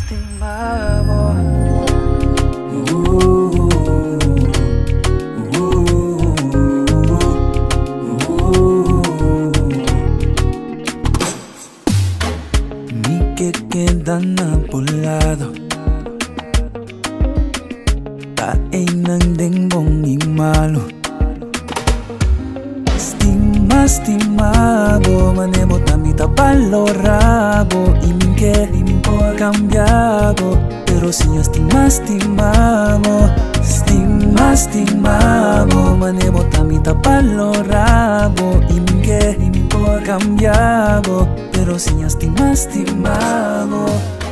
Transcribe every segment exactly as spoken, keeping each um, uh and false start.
estimado. Uh, uh, uh, uh. Ni que quedan apolado. Ta nang ding bong y malo. Estima, estimado, manemo tamita valorado. Y min que ni min por cambiado. Pero si estima, estimado, estima, estimado, manemo tamita valorado. Y min que ni min por cambiado. Pero si estima, estimado.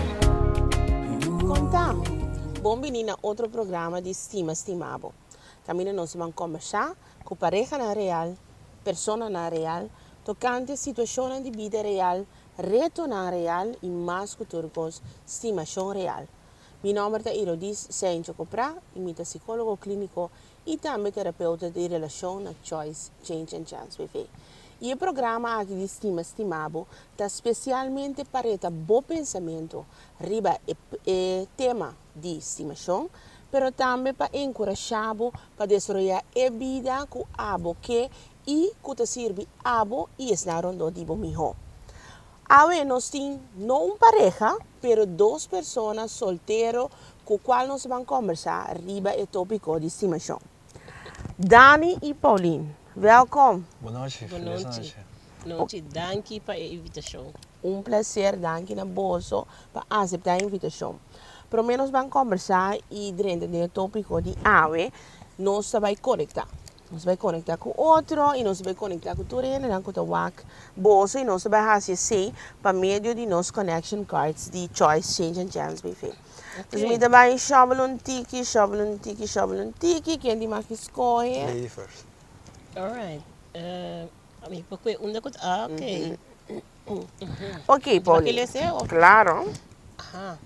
Contame, bom menina outro programa de Estima Estimado. Também nós vamos conversar com pareja na real, persona na real, tocante situação de vida real, reto na real e mais que turcos, estimação real. Meu nome é Irodis Sérgio Copra, imita psicólogo clínico e também terapeuta de relação na Choice, Change and Chance B V. E o programa aqui de Estima Estimado está especialmente para o bom pensamento, riba o tema de estimação, mas também para encorajar para desenvolver a vida com abo que e que serve abo e estar onde dibo melhor. Agora nós temos não uma pareja, mas duas pessoas solteiras com qual nós vamos conversar riba o tópico de estimação. Dani e Pauline. Welkom. Boa noite. Boa noite. Boa noite. Dank para a invitação. Um prazer, dank na bolso para aceitar a invitação. Pelo menos vamos conversar e dentro do tópico de ave, nós vamos conectar. Nós vamos conectar com outro e nós vamos conectar com tudo e nós vamos wak bolso e nós vamos fazer assim para meio de nos connection cards de Choice, Change and Chance B V. Então, me também chama um tiki, chama um tiki, chama um tiki, quem tem mais que escolher? Lady first. Alright. Uh, amigo, porque onde que ah, ok. Mm-hmm. Ok, Pauline. Claro. Aha.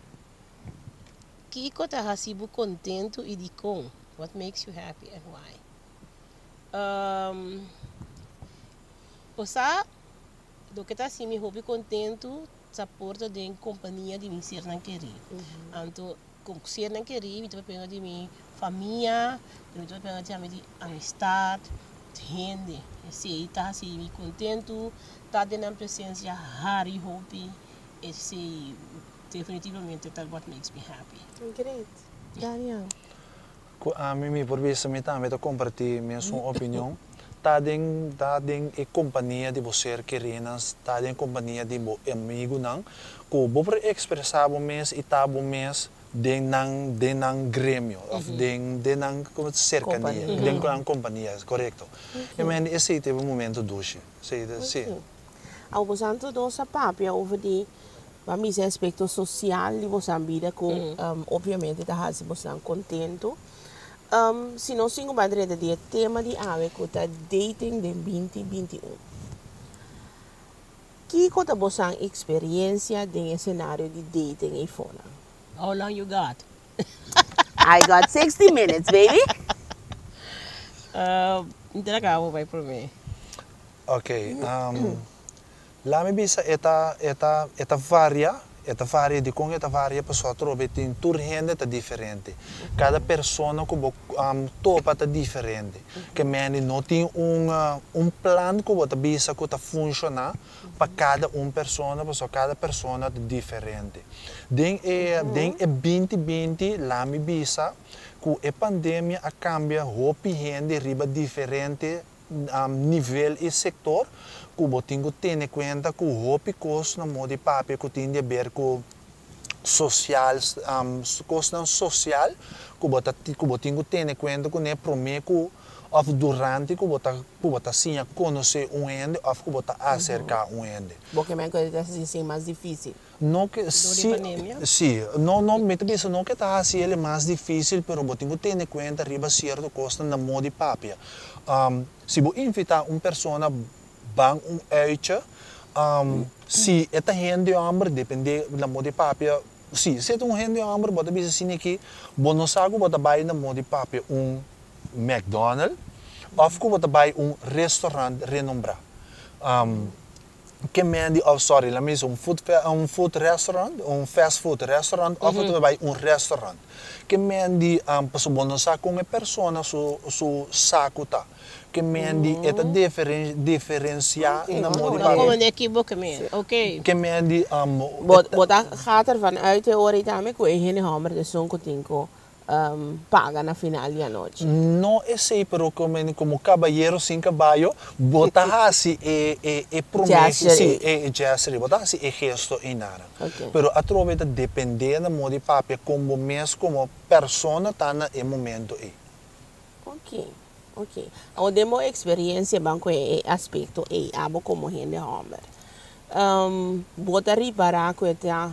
Kiko ta hasibu contento e de com. What makes you happy and why? Um, Osa, do que tá assim me hobby contento, sa porta de companhia de mim ser não querer. Anto, com ser não querer, me tô pensando de minha família, me tô pensando de amistade, gente. Se tá assim me contento, tá dando a presença Harry hobby, esse definitivamente tal what makes me happy. Great. Daniel. A mim, por vez, me também estou compartilhando minha sua opinião. Tá dentro, tá dentro a companhia de você queridas, tá dentro a companhia de bo amigo não, que vou expressar o mês e tá o mês dentro dentro grêmio, of dentro dentro como cercania, dentro da companhia, correto? E men esse tipo momento doce, sei, sim. Ao você anto dosa papia over de Vamos dizer aspecto social de vossa vida que um, obviamente está fazendo você contento. Um, se nós temos uma direita de tema de ave que está dating de vinte vinte e um. Que conta vossa experiência de cenário de dating e fora? How long you got? I got sixty minutes, baby. Uh, Hindi na ka vai por mim. Ok. Um, lá me bisa eta eta eta varia, eta varia de com eta varia pessoa trobe tem turhende tá diferente. Cada pessoa que um, topa tá diferente. Que meni não tem um uh, um plano que bota bisa que tá funcionar para cada um pessoa, pessoa cada pessoa tá diferente. Den é den é vinte vinte lá me bisa que a pandemia a cambia hopi gente riba diferente um, nível e setor. Kubo tingo tene conta que o hopi cos na modi papi que tem de ver com social um, cos não social kubo ta kubo tingo tene conta que ne promeco of durante kubo ta kubo ta sim conhecer um ende of kubo ta acercar um ende. Porque me coisa assim mais difícil. Não que sim sim não não me penso não que tá assim ele mais difícil pero bo tingo tene conta riba certo costa na modi papi. Um, se bo invitar uma pessoa bang um uitje. Um, si esta gente amber depende da modi papia. Si, se um gente amber bota bisa sini aqui, bonosago bota bai na modi papia um McDonald's, of ko bota bai um restaurant renombrado. Um, que mendi, oh sorry, la misa un food un food restaurant, un fast food restaurant, of Mhm. tu vai un restaurant. Que mendi um, passo bono sa com uma persona su su saco tá. Que mendi eta diferen, diferenciar Oké, na oh, modi oké. Dan komen papi. we een equivoque mee. Oké. Que mendi um Bot, bota gaat ervan uit, de ora itame, que geen hammer de son cotinco um, paga na final de noche. no é sei, pero como como caballero sem caballo, bota assim e e e promete, Jassery. sim, e jassery, bota assim e gesto e nada. Ok. Pero a troveta depende da modi papi como mes como persona tá na e momento e. Ok, ok. O demo experiência banco e aspecto e abo como gente hammer. Um, bota riparar que eta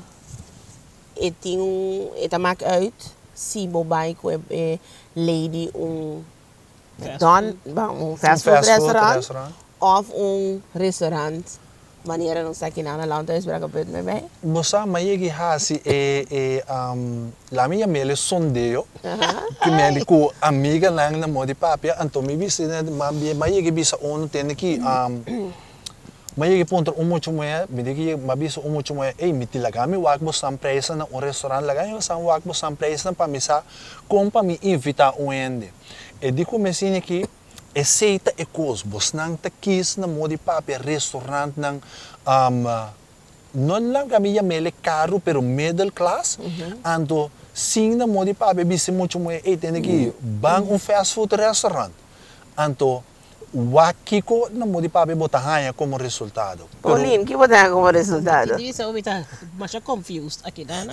e tem um eta maak uit si bobai que e lady um Fast dan ba um fast food fast food restaurant restaurant. of um restaurant wanneer não sei que na land is para kapit me bij. Moça, mas ele hasi e e um la minha mele sondeo Aha. que me com amiga lang na modi papi, anto mi bisi na mas mas ele bisa on tem que um mas ele ponto um muito moe, me diga mas bisa um muito moe, ei me tilagami wak bo surprise na um restaurant lagami sam wak bo surprise na para misa com para me invitar um ende. E di comecei aqui e seita e cos bos nang ta kis na modi papi restaurant nang um non lang kami mele caro pero middle class anto sim na modi papi bisi muito moe e tem que bang um fast food restaurant anto wakiko na modi papi botahaya como resultado. Pauline, que botar como resultado? Hindi sa umita, masya confused aqui, Dana.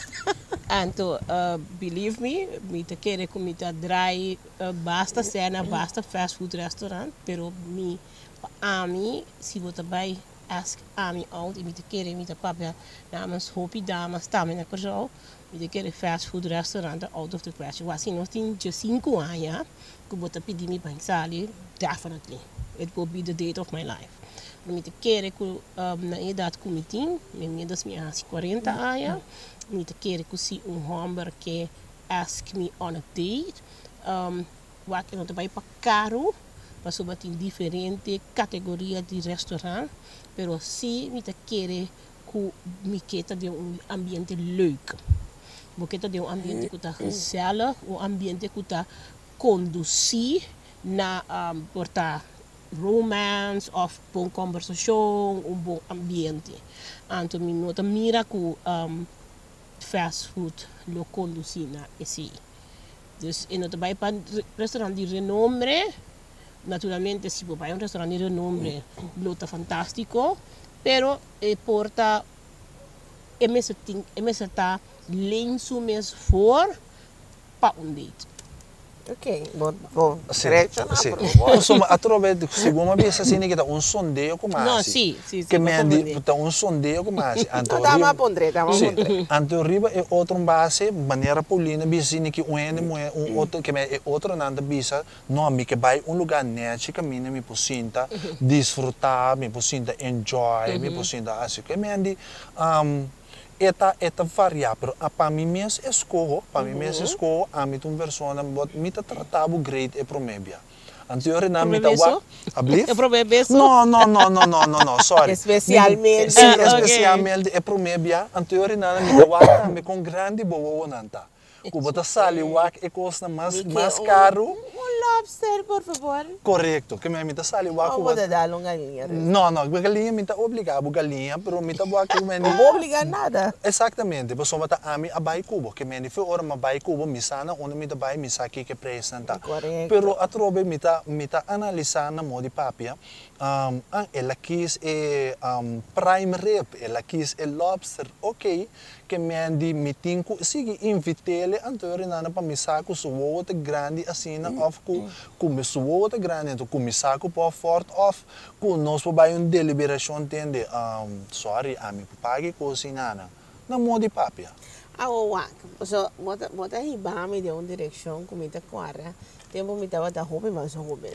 Anto, uh, believe me, me te quere comita dry, uh, basta cena, basta fast food restaurant, pero mi, ami, si bota bij, ask ami out, e me te quere, me te papia, namens hopi damas, stamina per zo, me te quere fast food restaurant, out of the question. Was in nog tien, cinco anos, que bota pedir me bank sali, definitely. It will be the date of my life. Me te quere que um, na idade comitim, me medas me há quarenta anos, me te quere que se um hamburger que ask me on a date, um, wat eu não te vai para caro, para somente diferente categoria de restaurante, pero se me te quere que me queta de um ambiente leuk, me queta de um ambiente que está gezellig, um ambiente que está conduzir na um, portar romance of bom conversação, um bom ambiente. Então, me nota mira que um, fast food lo conduzir na esse. Dus in het bij een restaurant de renombre, naturalmente se vai um restaurante de renombre, lo está fantástico, pero eh, porta e me se está lenço mes voor para um date. Ok, bom, bom, Sì, direto sì. na prova. Insomma, a trovare segundo me assim que tá um sondeio com mais. No, sì, sì, sì, Que me ma andi come tá um sondeio com mais. Não dá mais pondre, dá mais Sì, pondre. anto riba é outro base, maneira Paulina bisini que um ene moe um outro que me é outro nanda bisa, não me que vai um lugar nete que mina me posinta desfrutar, me posinta enjoy, me posinta assim que me andi um eta eta varia, pero a para mim mesmo escogo, para mim mesmo escogo, a mim uma pessoa bot me tá tratado great e promebia. Anterior na me tá wa, ablif? É probebeso? No, no, no, no, no, no, no, sorry. Especialmente. Sim, Ah, ok. especialmente é promebia. Anterior na me tá wa, me com grande bobo nanta. Kubo ta sali wak e costa mais mais caro. Um lobster, por favor. Correto, que me mita sali wak Não kubo. vou dar um galinha. No, no, galinha me tá obrigado galinha, pero me tá wak que me Não vou obrigar nada. Exatamente, mas só mata ami abai kubo, que me foi hora mabai kubo, misana onde me bai misaki que presenta. Correto. Pero a trobe me tá me tá analisar na modi papia. Um, ah, ela quis é um, prime rib, ela quis é lobster, ok, que me andi meeting ku sige invitele anterior na na pamisaco suwo te grande assim na of ku ku me suwo te grande to ku misaco po fort of ku nos po ba yung deliberation tende um sorry ami papagi ko sinana na modi papia. Ah, o wak. So, bota bota hibami de uma direção comida quadra. Tempo me tava da roupa mas roupa.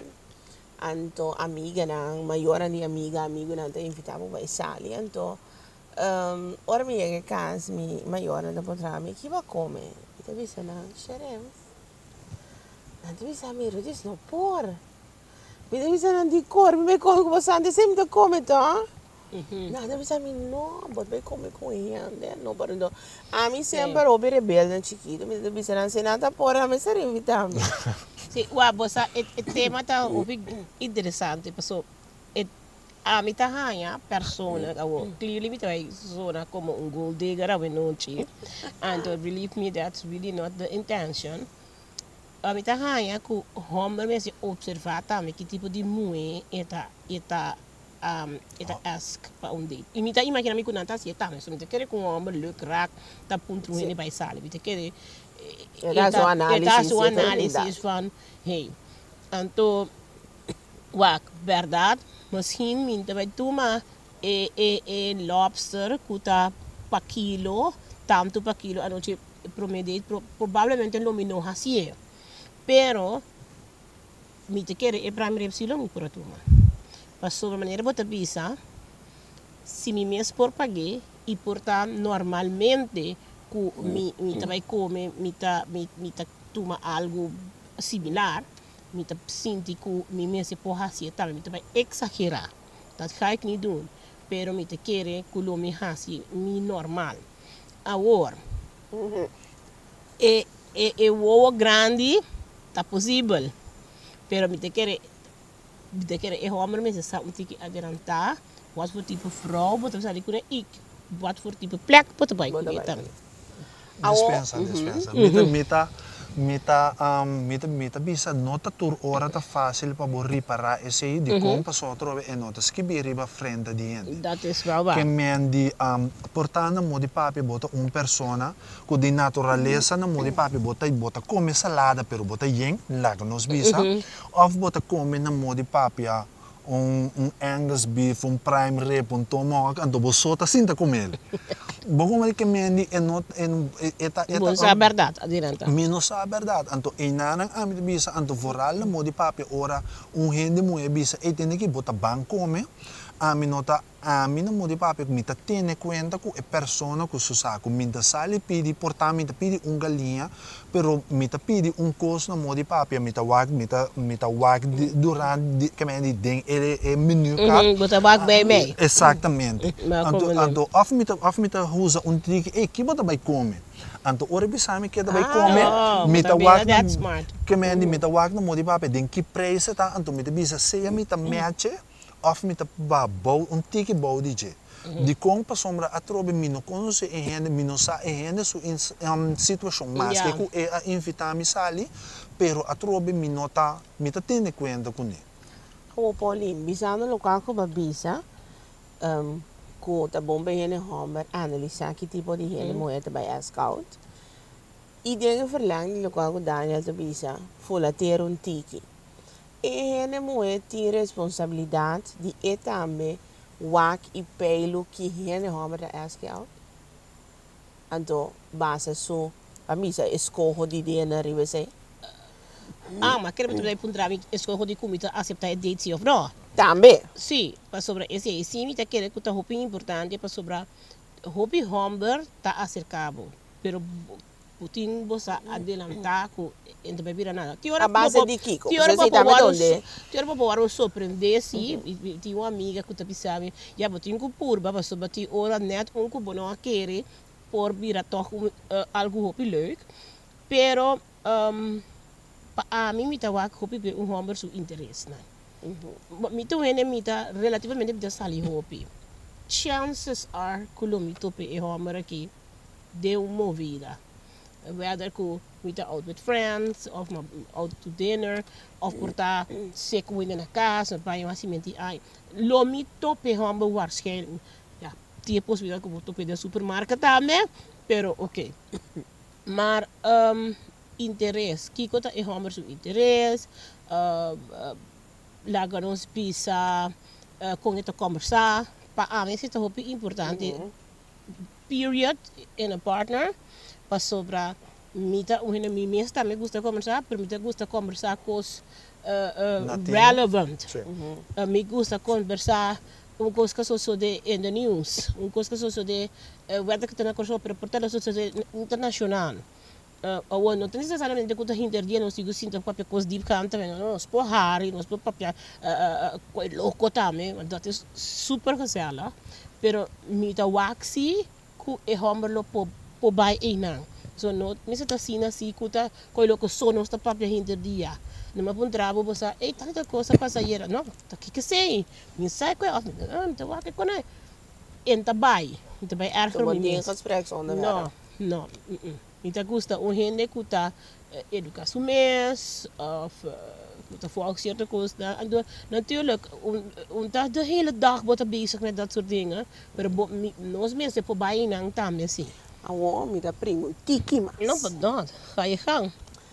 Anto amiga nang maior ani amiga amigo nang te invitavo vai sali anto um, ora mi che cas mi maior da potrà mi chi va come mi te visa na xerem na te visa mi rodis no por mi te visa na di cor mi me come come sante sempre come to Nada bisa mi no, bot vai comer com ele, no para do. A mim sempre oube rebelde chiquito, me bisa não sei nada por a mim ser invitado. Sim, o abosa o tema tá obi interessante, pessoal. A mim tá ganha persona, o clearly me vai zona como um gold digger a noite, and believe me that's really not the intention. A mim tá ganha que homem mesmo observar também que tipo de mulher eta eta um eta ask para um date. E me tá imagina me que não tá assim também, só me tá querer com um homem look rack tá ponto ele vai sair, me tá querer Eta sua análise, eta sua análise van hey, então wa verdade. Misschien minta bij tuma e e e lobster kuta pa kilo, tanto pa kilo, ano che promedate pro, probabilmente lo mino hasie. Pero mi te quere e primary epsilon mi por tuma. Mas sobre maneira bota bisa, si mi mes por pague e porta normalmente ku mi mi ta vai come mi ta mi, mi ta tuma algo similar. Me te sinti que me mesmo por hacer também, me te vai exagerar. Dat ga ik niet doen. Pero me te querer que lo me hace mi normal. Agora, Uhum. e e e o grande tá possível. Pero me te querer me te querer e homem mesmo sabe que que adiantar. Wat voor type vrouw, wat we kunnen ik. Wat voor type plek, wat erbij kunnen. Dispensa, dispensa. Mita, mita, mita, um, mita, mita bisa nota tur ora ta fácil para bo riparar esse aí de como passou trove e notas que biriba frente di gente. Dat is wel waar. Che men di um, portando mo di papi bota un persona con di naturaleza na mo di papi bota bota come salada pero bota yen lago nos bisa of bota come na mo di papi a un, un Angus beef, un prime rib, un tomahawk, anto bosota sinta com ele. Bom como que mendi é not en eta eta. Bom sa verdade, adianta. Menos a verdade, anto inanang amit bisa anto voral na mo di papi ora un gente mo e bisa e tende que bota ban come. A mi nota a mi non mo di papi mi ta tiene cuenta cu e persona cu su sa cu mi ta sali pidi porta mi ta pidi un galinha però mi ta pidi un costo mo di papi mi ta wag mi ta mi ta wag durante che me di ding e e menu card Mhm, bota wag bij mij. Exatamente. Ma Anto come anto af mi ta af mi ta usa un trick e chi bota vai come anto ora bisami che da vai Ah, come oh, mi ta bota wag bene, that's smart. che me di mi ta wag no mo di papi den chi preise ta anto mi ta bisa se mi ta match of met de bouw, een tiki bouw die je. Die kon pas sombra atrobe mino conosce e hende mino sa e hende su in um, situação mas Yeah. que ku e a invita mi sali pero atrobe minota mita tende cuenta com ele. O Pauline, bisando local ko ba bisa, um, ko ta bomba hene homer analisa que tipo de hene mo eta bij scout. I dingen verlang die local ko Daniel te bisa, volater un tiki. E hene mo eti responsabilidade de etame wak i peilu ki hene homer da scout. Anto base so, a misa escojo di dene rive sei. Ah, mas quero que tu puntar escolho de comida aceitar a date sim ou não? Também. Sim, para sobre esse aí, sim, me tá querendo que tá roupa importante para sobre roupa homem tá acercado, pero putin bosa adelantar com entre bebida nada. A base de Kiko, Ti ora você para sabe poder onde? ti ora para poder surpreender sim, ti uma amiga que tá pensando, já botin com purba para sobre ti ora net um que bom a querer por vir toch uh, algo roupa leuk, pero um, a mim me tá a roupa um homem seu interesse, né? Me tu hene me tá relativamente me sali roupa. Chances are que lo me tope e homem aqui de uma movida. Whether que me tá out with friends, of my out to dinner, of por tá seco in na casa, para eu assim mentir, ai, lo me tope homem waarschijnlijk. Ja, die possibilidade que vou tope de supermarkt também, pero ok. Maar um, interesse, Kiko tá e homem seu interesse, uh, uh, laga nos bisa, uh, com ele conversar, para a mim isso é importante. Period in a partner, para sobra mita um hene mi mes também gosta conversar, pero mita gosta conversar com os uh, uh, relevant. Sim. Uh, me gusta conversar um coisa que sou de in the news, um coisa que sou de uh, whether que tem na coisa pero portanto sou de internacional. Uh, oh, não tem necessariamente que eu hinterdia, não sigo sinto papel coisa deep canta, não se por hari, não se por papel coi louco também, mas dat is super gezellig. Pero mi ta waxi ku e homer lo po po bai einang. So no, mi se ta sina si ku ta coi louco sono sta papel hinterdia. Não me puntrabo bosa, ei tanta coisa passageira, não, tá aqui que sei. Mi sai coi af, ah, mi ta wakke kone. Enta bai, enta bai erger Want mi die mes. gespreksonderwerp. No, no, mm -mm. Ita gusta un gente que está uh, educatie mes of uh, volgens certa coisa. En natuurlijk, omdat de hele dag wordt bezig met dat soort dingen. Maar nos mensen voor bijna een taam zien. Awo, mi da primo, tiki mas. Nou, wat dan? Ga je gang.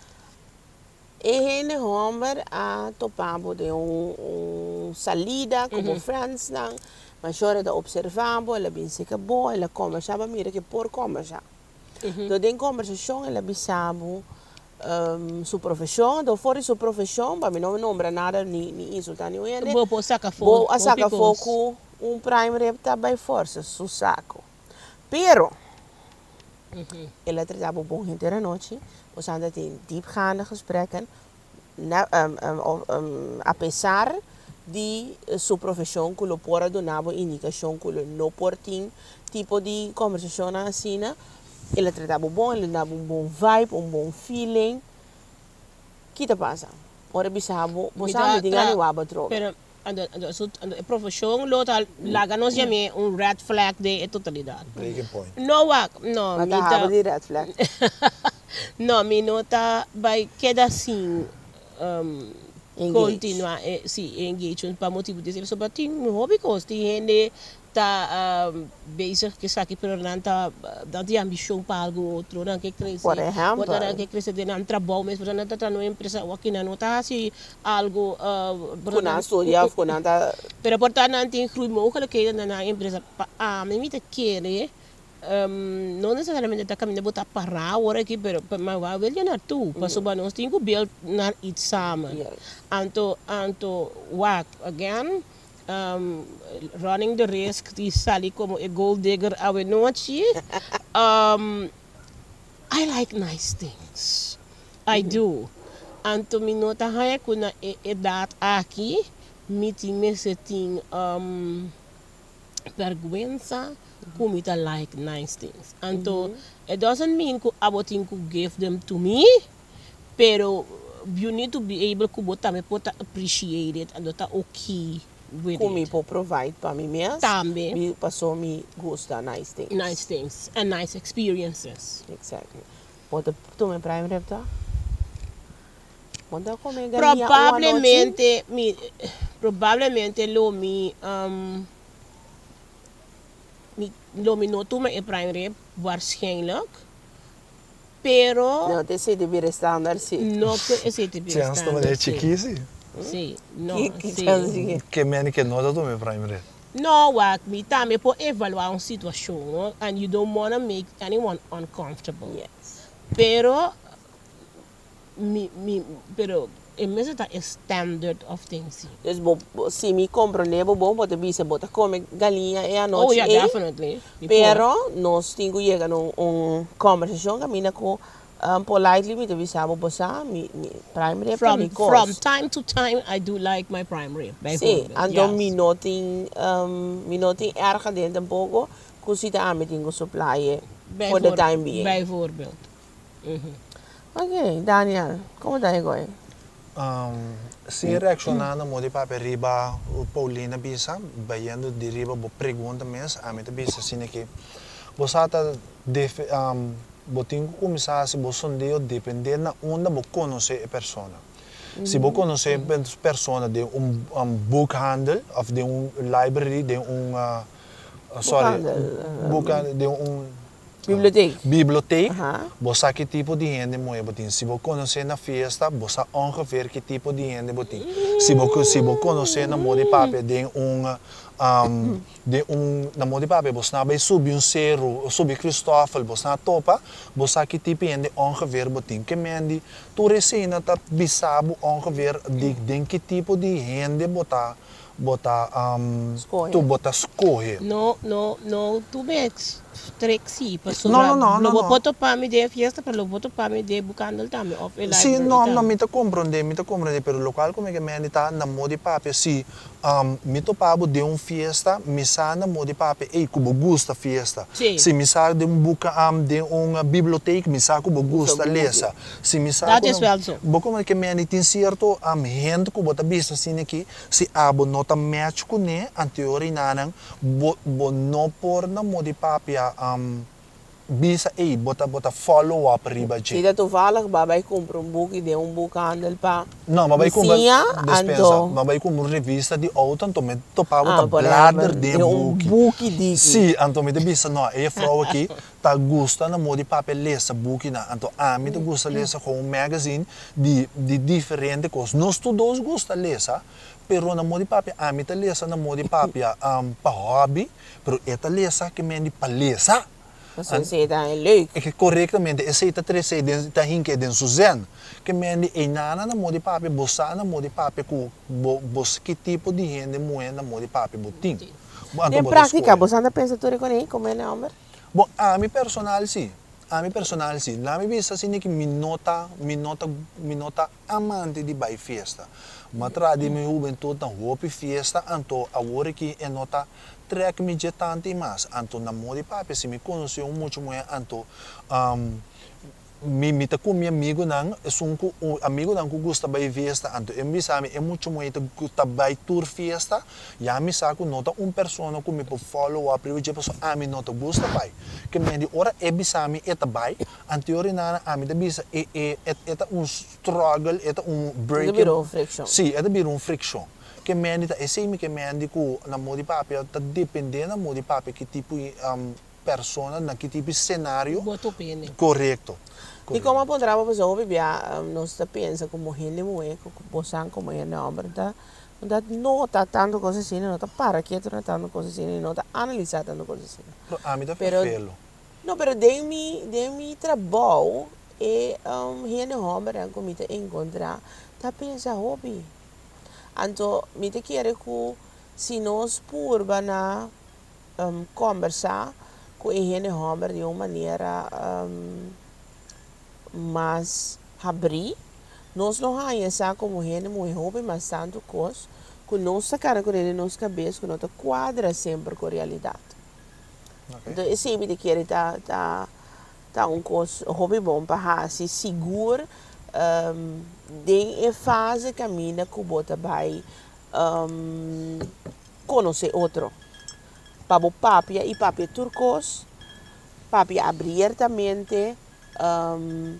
E hene homer a topabo de un, un salida como mm -hmm. friends nang. Ma chora da observabo, ela bin se acabou, ela conversava, mira que por conversar. Mm-hmm. Então, em conversação, ela bisabo um, sua profissão, então fora sua profissão, para mim não me nombra nada, nem, nem insultar ninguém. Vou pôr saca fogo. Vou a saca fogo, um prime rep tá bem força, su saco. Pero, mm-hmm. ela tratava bom inteira noite, nós ainda tem diepgaande gesprekken, na, um, um, um, apesar de sua profissão, que lo pora donava indicação, que lo não portim, tipo de conversação assim, né? Ele tratava bom, ele dava um bom vibe, um bom feeling. O que está passando? Ora, bisabo, você sabe de ganhar o abatro. Pero, ando, ando, ando, a profissão, lo tal, laga nos chama um red flag de totalidade. Breaking point. No, wak, no, mi ta. de red flag. No, mi nota, vai queda assim, um, continuar, eh, sim, engagement, para motivo de ser, sobre tem hobby cost, tem gente tá uh, bezig que sabe pero não tá dá de ambição para algo outro não que crescer por exemplo não que crescer de um trabalho mas não tá tá numa empresa ou aqui não tá assim algo por na história por não tá pero portanto não tem grui mogelijk que na empresa a mim me querer um, não necessariamente tá caminhando botar para agora aqui pero mas vai ver na tu passou para nós tem que build na it samen anto anto work again Um, running the risk de salir como a gold digger à noite. um, I like nice things. I do. Anto mi nota haya kuna edad aqui, mi time se ting um, vergüenza como ita like nice things. Anto mm -hmm. it doesn't mean ku abotin ku give them to me, pero you need to be able ku bota me pota appreciate it and dota okay. Como pour provide para mim mesmo. Também. Me passou me gosta nice things. Nice things and nice experiences. Exactly. Pode tu me prime repta? Pode comer Probavelmente mi probavelmente lo mi um mi lo mi no tu me e prime rep waarschijnlijk. Pero no te sei de bir standard sim. No te sei de bir standard. Chance também é chiquisi. Sim, no, sim. Que meni que nota tu me prime rep. No, what me também por evaluar uma situação, no? And you don't want to make anyone uncomfortable. Yes. Pero mi mi pero é mesmo tá standard of things. Dus bo, se me compreender, bom, pode bisa bota come galinha e a noite. Oh, yeah, definitely. Pero nós temos que chegar num um conversação caminha com um, politely me to sabe bossa mi mi prime rib from from time to time I do like my prime rib. Sim, ando mi noting um mi noting erg dentro um pouco così da me tengo supply for the time being. Bijvoorbeeld. Mhm. Okay, Daniel, como tá agora? Um, se reaccionar na moda para riba o Paulina bisa, bayando de riba bo pergunta mes, a mim também se assim que você tá um botinho começar se você sondeio depender na onda bo conhecer a persona. Se você conhecer a persona de um, um bookhandel of de um library de um uh, uh, sorry, bookhandel de um biblioteca. Biblioteca. Uh-huh. Você que tipo de gente moe botin. Se você conhecer na festa, você ongeveer que tipo de gente botin. Se você se você conhecer na moda papel de um um de um na moda papel, você na vai subir um cerro, subir Cristóvão, você na topa, você que tipo de gente ongeveer botin. Que mendi, tu recena tá bisabo ongeveer de de que tipo de gente botar botar um tu botar escorrer. No, no, no, tu mix. trek sim, para Não, não, não, Lo não, não. boto para me de fiesta, para lo boto para me de bucandal também. Of a Sì, library no, também. no, mi te comprende, mi te comprende, pero local come che mi sta na modi pape, sì, um, mi to pabo de un fiesta, mi sa na modi pape, e cubo gusta fiesta. Sì. Sì, mi sa de un buca, um, de un biblioteca, mi sa cubo gusta lesa. Sì, mi sa Dat is wel zo. Bo come che mi tin certo, am gente cubo ta bisa sine ki, si abo nota match ku ne, anteori nanang, bo, bo no por na modi pape, um, bisa e bota bota follow up riba Se je. dat toevallig babay compra um boek de um boekhandel pa. No, ma vai come Sia, dispensa, ando- ma vai come una rivista di auto, anto me topavo Ah, ta por bladder exemplo, de de um buki. boek di. Sì, anto me te bisa no, e vrouw aqui ta gusta na modi pape lesa buki na, anto a mi te gusta lesa com um magazine di di differente cos. Nós todos gusta lesa, pero na modi pape a mi te lesa na modi pape um, pa hobby, pero eta lesa que me di pa lesa. Zoals ze dat is leuk. E corretamente, e se ta tre se den ta hinke den suzen, che mendi e nana na modi pape, bossa na modi pape ku bo, bos que tipo de gente moe na modi pape botin. In pratica, você anda pensando com ele, como é o nome? Bom, a mi personal sì, a mi personal sì, la mi vista sì che mi nota, mi nota, mi nota amante di bai festa. Ma tra di mi juventud na hopi fiesta, anto a ora che e nota trek mi je tanti mas, anto na modi pape se mi conosceu muito moe anto um, mi mi ta com mi amigo nang sun ku um, amigo nang ku gusta bai festa anto e mi sa mi e muito moe ta gusta bai tour fiesta, ya mi sa ku nota un persona ku mi po follow up rive je paso a mi nota gusta bai, che mi di ora e bisami eta bai, antiori nana a mi da bisa e e et, eta un struggle, eta un break. Biro un friction. Sì, è da biro un friction. Che mendi e se mi che mendi ku na modi pape, ta dipende na modi pape che tipo di um, persona, na che tipo di scenario. Boto pene. Corretto. E como apontrava para o bebia, nós tá pensa como ele moe, como bosan como é na obra, tá? Não tá nota tanto coisa assim, não tá para quieto não tanto coisa assim, não tá analisar tanto coisa assim. Pero a mi da Pero- felo. Não, pero de mi de mi trabalho e um ele homem como te encontrar, tá pensa hobby. Anto mi te quer que se nós purba na um, conversar com ele homem de uma maneira um, mais abrir, nós não conhecemos como ele muito hobby, mas tanto coisa que nossa cara com ele, nossa cabeça, que não quadra sempre com a realidade. Okay. Então, esse me quer tá tá tá um coisa hobby bom para se seguro um, de a fase caminha que bota vai um, conhecer outro. Para o papia e papia turcos, papia abertamente um,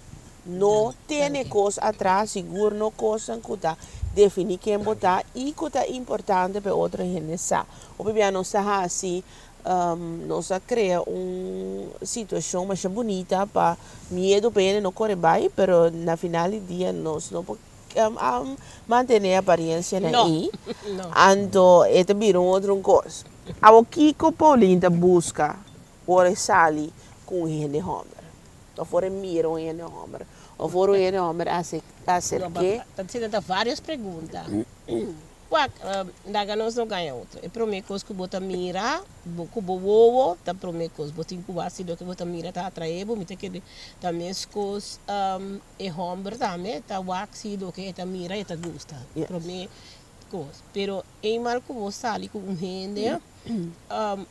não tem coisa atrás, seguro não coisa que tá definir quem botar e que é importante para outra gente saber. O bebê não está assim, um, nós cria uma situação mais bonita para medo bem não correr bem, mas na final do dia nós não um, um, manter a aparência Não. aí. Não. Então, é também outra coisa. A Kiko Paulinho busca por sali com ele homem. Ou for mira um ele homem. Ou for um ele homem a ser que Está sendo várias perguntas. Quak, daga nós não ganha outra. É para mim coisa que bota mira, que bo ovo, tá para mim coisa bota incubação do que bota mira tá atraído, me tem que também as coisas um, é homem também, tá waxi do que tá mira e tá gusta. Yes. Para mim coisa. Pero em marco você ali com um gente, um,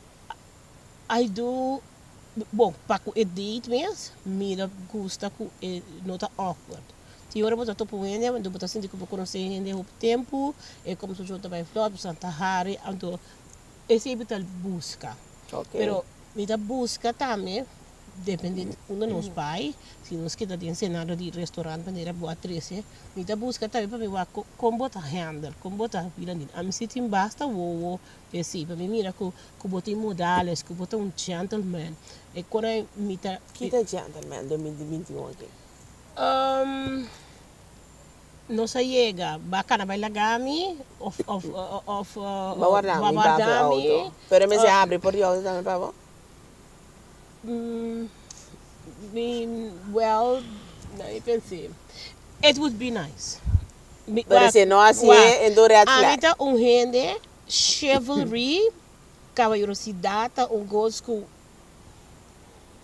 I do bom, para o edit mesmo, mira gusta que não tá awkward. Se ora botar topo ainda, quando botar assim que vou conhecer ainda o tempo, é como se eu também flop, Santa Hari, então esse é o busca. ok. Pero mita busca também, depende de onde nós vai, se nós quer ter cenário de restaurante para ir boa treze, mita busca também para ver como botar handle, como botar vida ali. A mim se tem basta o esse, para mim mira que que botar modales, que botar um gentleman. É quando mita Kita gentleman dois mil e vinte e um aqui. Um, não se chega, bacana vai lagami, of of of uh, Bawardami, bawardami. auto. Pero me se abre por Dios também para vos. Mm, mean, well, não, eu pensei, it would be nice. Me- Pero wa- se não assim wa- é do red flag. Habita um rende, chivalry, cavalherosidade, um gosto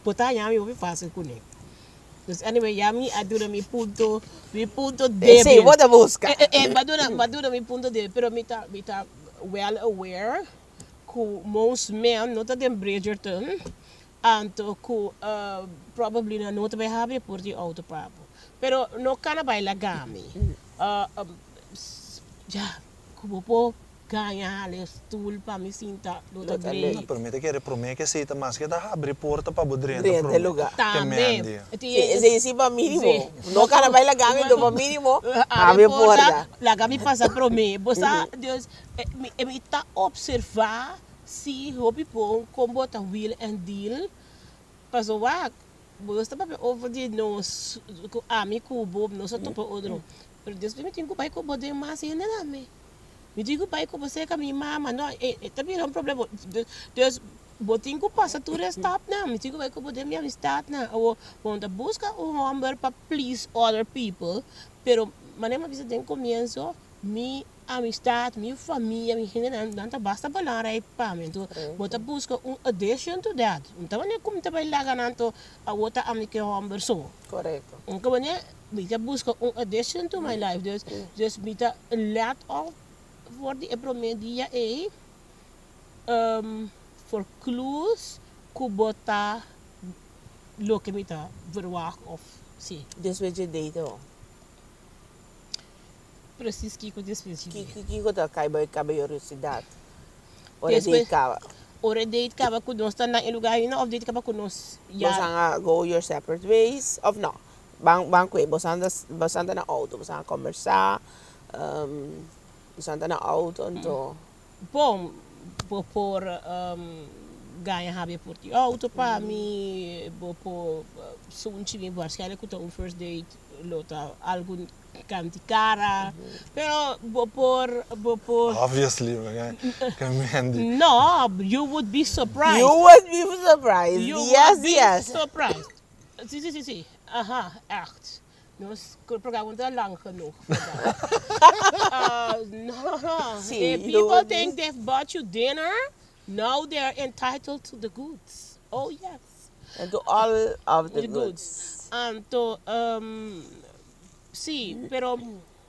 botar já me ouve fácil com ele. Dus anyway, já me adura mi punto, mi punto Eh, débil. Sì, vuoi busca. Eh, eh, madura, madura mi punto débil, pero mi ta, mi ta well aware que most men não tá de Bridgerton, anto que uh, probably não tá vai haver por de auto papo. Pero no kana vai la gami. Uh, um, já, como po ganha ale stool pa mi sinta lo ta Lo grei. No, per me te chiede per me che sei te mas che da apri porta pa budrente Dentro pro lugar. che mendi. Também. Sì, sì, sì, pa minimo. Sì. No cara vai la gamma, dopo minimo, Abre abre porta. La gami passa pro me. Bosa, Deus, me me tá observar se hopi pon como tá will and deal. Paso wa, bosta pa over de nos ami kubo, no sa topo odro. Pero Deus me tinha que pai ko bode mas ainda na me. Me digo pai ko você com a minha mama, não, é também é um problema. Deus botin ko passa tu stop na. Me digo pai ko bode minha amistad na. Ou quando busca um number para please other people, pero maneira que tem começo, mi amistad, mi família, mi gente não tá basta belangrijk para mim. Então, bota busca um addition to that. Então, não é como te vai lá ganando a outra amiga number so. Corretto. Então, né, me tá busca um addition to my life. Dus, dus me tá let off voor die promedia e um, voor clues kubota lo que me tá verwacht of sim. Dus weet je date ho. Precies que eu despedi. Ki ki ki ko ta kai boy ka curiosidad. Ora Después- date ka. Ora date ka ba kunos ta na lugar na of date ka ba kunos Ja. ya. Bosanga go your separate ways of no. Bang bang kwe bosanda bosanda na auto, bosanga conversar. Um, bosanda na auto então. Bom, vou por um, ganha habe por ti auto para mim, vou por sunchi me waarschijnlijk com um first date lota algum canti cara, pero vou por vou por Obviously, man. Che mendi. no, you would be surprised. You would be surprised. You yes, would be yes. surprised. Sim, sim, sim, sim. Aha, echt. Ons programma is lang genoeg. uh, no, no. See, If you people would think be- they've bought you dinner, now they're entitled to the goods. Oh, yes. And to all of the, The goods. goods. And to, um, sí, pero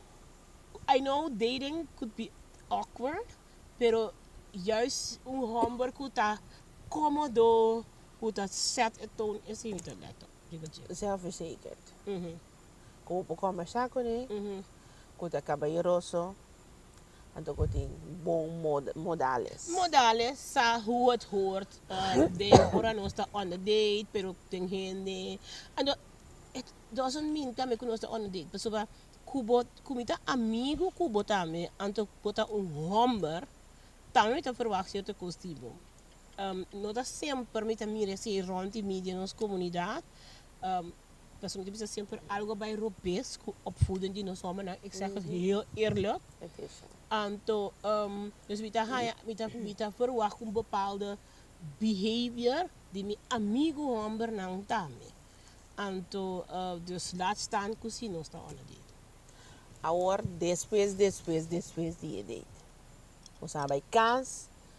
I know dating could be awkward, pero juist een hombre que está cómodo, que está set a tone is internet. Zelfverzekerd. Mhm, Como po conversar com ele, mhm. com o caballeroso, en to tem bom mod modales. Modales, sa hoe het hoort. Uh, de ora no sta on the date, pero ten gente. And it doesn't mean that me kuno sta on the date. Pero ba kubo kumita amigo kubo tame, anto bota un homber, tame te verwacht je te costume. Um, no da sempre me mire se rond die media nos comunidade. Um, dat is moet sempre algo bij Europees opvoeden die nos hommen. Ik zeg het heel eerlijk. Het is zo. Anto, um, dus we moeten verwachten een bepaalde behavior die mijn amigo homber nang tami. Anto, uh, dus laat staan kusino sta on dit. Agora, depois, depois, depois die date. We zijn bij kans.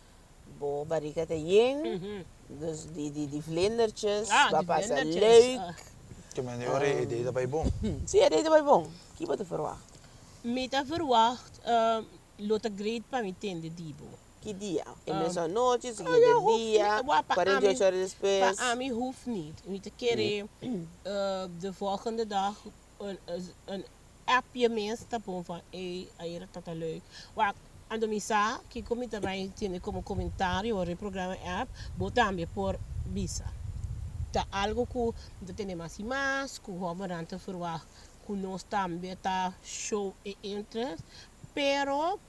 Bo barriga te yin. Dus die, die, die vlindertjes. Ah, wat die passen vlindertjes, leuk. uh. Che mendi ora e dei da vai bom. Zie je, dit is wel bon. Kijk wat te verwachten. Meta verwacht, uh, lota great pa mi tende dibo. Que dia? E Ah. mesmo noite, seguinte Ah, ja, hoeft dia, niet. Wa- pa quarenta e oito ami- horas depois. Pa ami hoeft niet. We te keren uh, de volgende dag een, een, een appje mensen van van hé, hey, dat is leuk. Waar aan de misa, que como também tem como comentário o programa app, botamos por visa. Tá algo que não tem mais e mais, que o homem te verwacht, que nós também tá show e interest, pero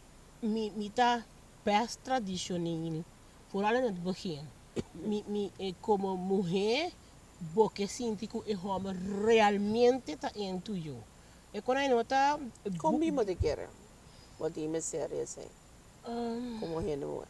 mi mi tá best tradicional, vooral in het begin. Mi mi eh, como mulher, porque sinto que o homem realmente tá into you. E quando eu nota, Como iemand te keren? Wat die me serieus zijn. um, Como je nu.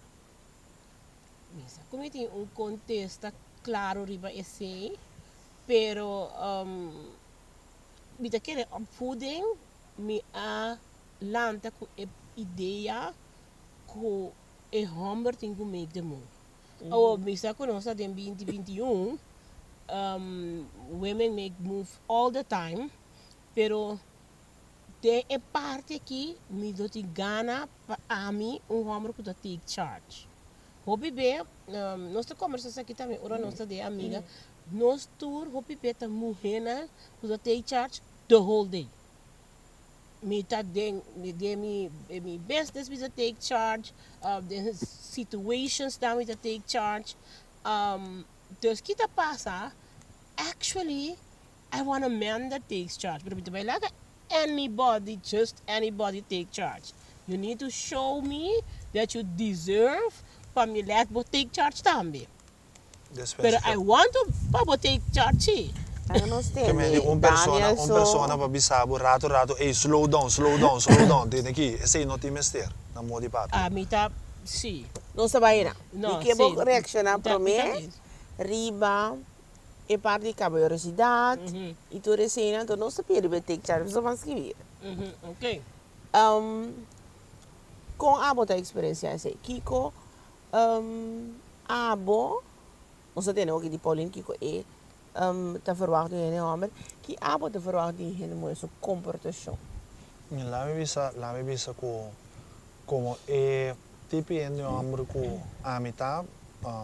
Misa, como tem um contexto claro riba esse, pero um, me querer opvoeding, me a lanta com a ideia que é homem tem que make the move. Ou misa conosco em vinte vinte e um, um, women make move all the time, pero de é parte aqui me do te gana a mim um homem que take charge. Hobby be, um, nós conversamos aqui também, ora nossa de amiga, nós tour hobby be ta mulher que take charge the whole day. Me tá de me de me me business me take charge, uh, the situations that me take charge. Um, dus kita passa, actually, I want a man that takes charge. But if like anybody, just anybody take charge. You need to show me that you deserve for me let but take charge também. But I want to but take charge. Que me un persona, un persona pa bisabo rato rato, hey slow down, slow down, slow down. Tem aqui, esse não tem mester, na modi papi. Ah, me tá, sim. Não se vai ir. No, E que sim. vou reaccionar para mim, riba, e parte de caballerosidade, Mhm. e tu recena, tu não se perde para take charge, só vai escrever. Mhm, ok. Um, com a boa experiência, assim, Kiko, um, a boa, não se tem aqui de Pauline, Kiko é, um, te verwacht in een homem, que a boa te verwacht in een mooie comportação. Lá me bisa, lá me bisa ko como é tipo em um homem ko a mitad, um,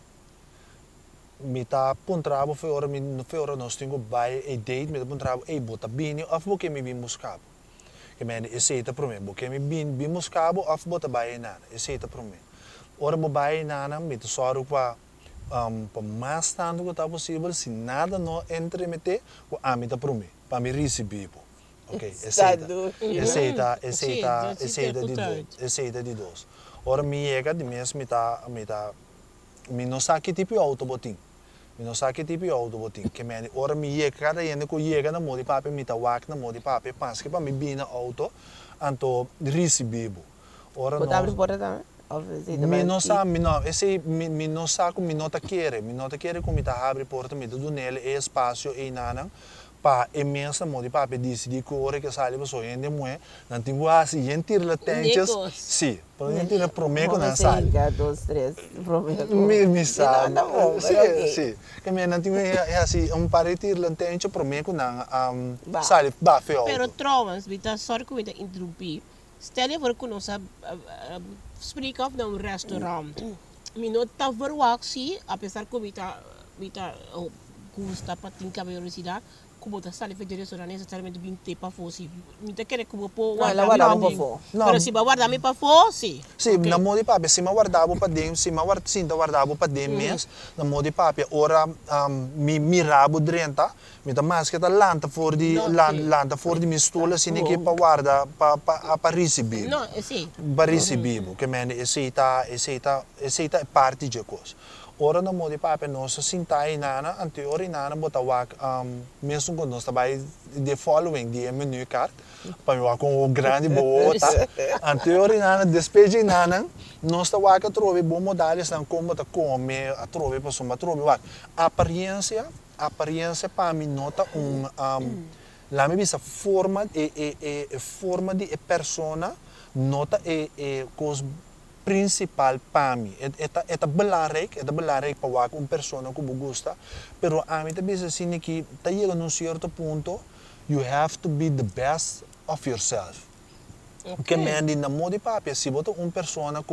mitad puntrabo foi hora mi foi hora nós tinha vai e date mitad puntrabo e bota bini of porque me bimos cabo. Que me aceita para mim, porque me bin bimos cabo of bota vai nada, aceita para mim. Ora bo vai nada, me to só para um para mais tanto que tá possível, se nada não entre mete, o amita para mim, para me receber. Ok, aceita, aceita, aceita, aceita de dois, aceita de dois. Ora me chega de mês me tá, me tá, me não sabe que tipo de auto botim, me não sabe que tipo de auto botim, que me ora me chega cada gente que chega na modi papi me tá wak na modi papi, pensa que para me bina auto, anto receber. Ora não. Botar porta também. Mi non sa, mi no, esse mi, mi non sa come mi nota chiere, mi nota chiere come ta apre porta mi do nele e spazio e nana pa imensa modi pa pe disi di core che sale so ende moe non ti quasi yentir la tenches sì però yentir la promeco non sale dos tres promeco mi mi sa sì sì che mi non ti è assim un paretir la tenche promeco non um, sale ba feo pero trouwens vita sorry que me interrompi stel je voor que nós spreken af naar een restaurant. Mi não tá verwacht apesar que vita vita gusta para ter caballerosidade, como tá sale feito restaurante necessariamente bem ter para fosse. Mi tá querer como pôr guardar para fora. Pero se vai guardar me para fora, sim. Sì, na modi papi, se ma guardavo pa dentro, se ma guard, sinta guardavo pa dentro mes, na modi papi, ora um, mi miravo drenta, mi ta maschera lanta fuori di no, lan, sì. lanta fuori di mi stola, sini che pa guarda pa pa pa ricevere. No, sì. Pa ricevere, che me ne seita, seita, seita parte di cosa. Ora na modi papi nossa sinta inana, anterior inana bota wak um, mesmo quando nós trabalha de following de menu card, para eu com o grande boota, anterior inana despeje inana, nós tá wak trove bom modais não como tá come a trove para soma trove wak aparência, aparência para mim nota um, um lá me bisa forma e e e forma de persona nota e e cos principal para mim. É é belangrijk, é belangrijk para uma uma pessoa que me gosta, pero a mim também se assim que tá chegando a um certo ponto, you have to be the best of yourself. Porque me andi na moda papi, se botar uma pessoa que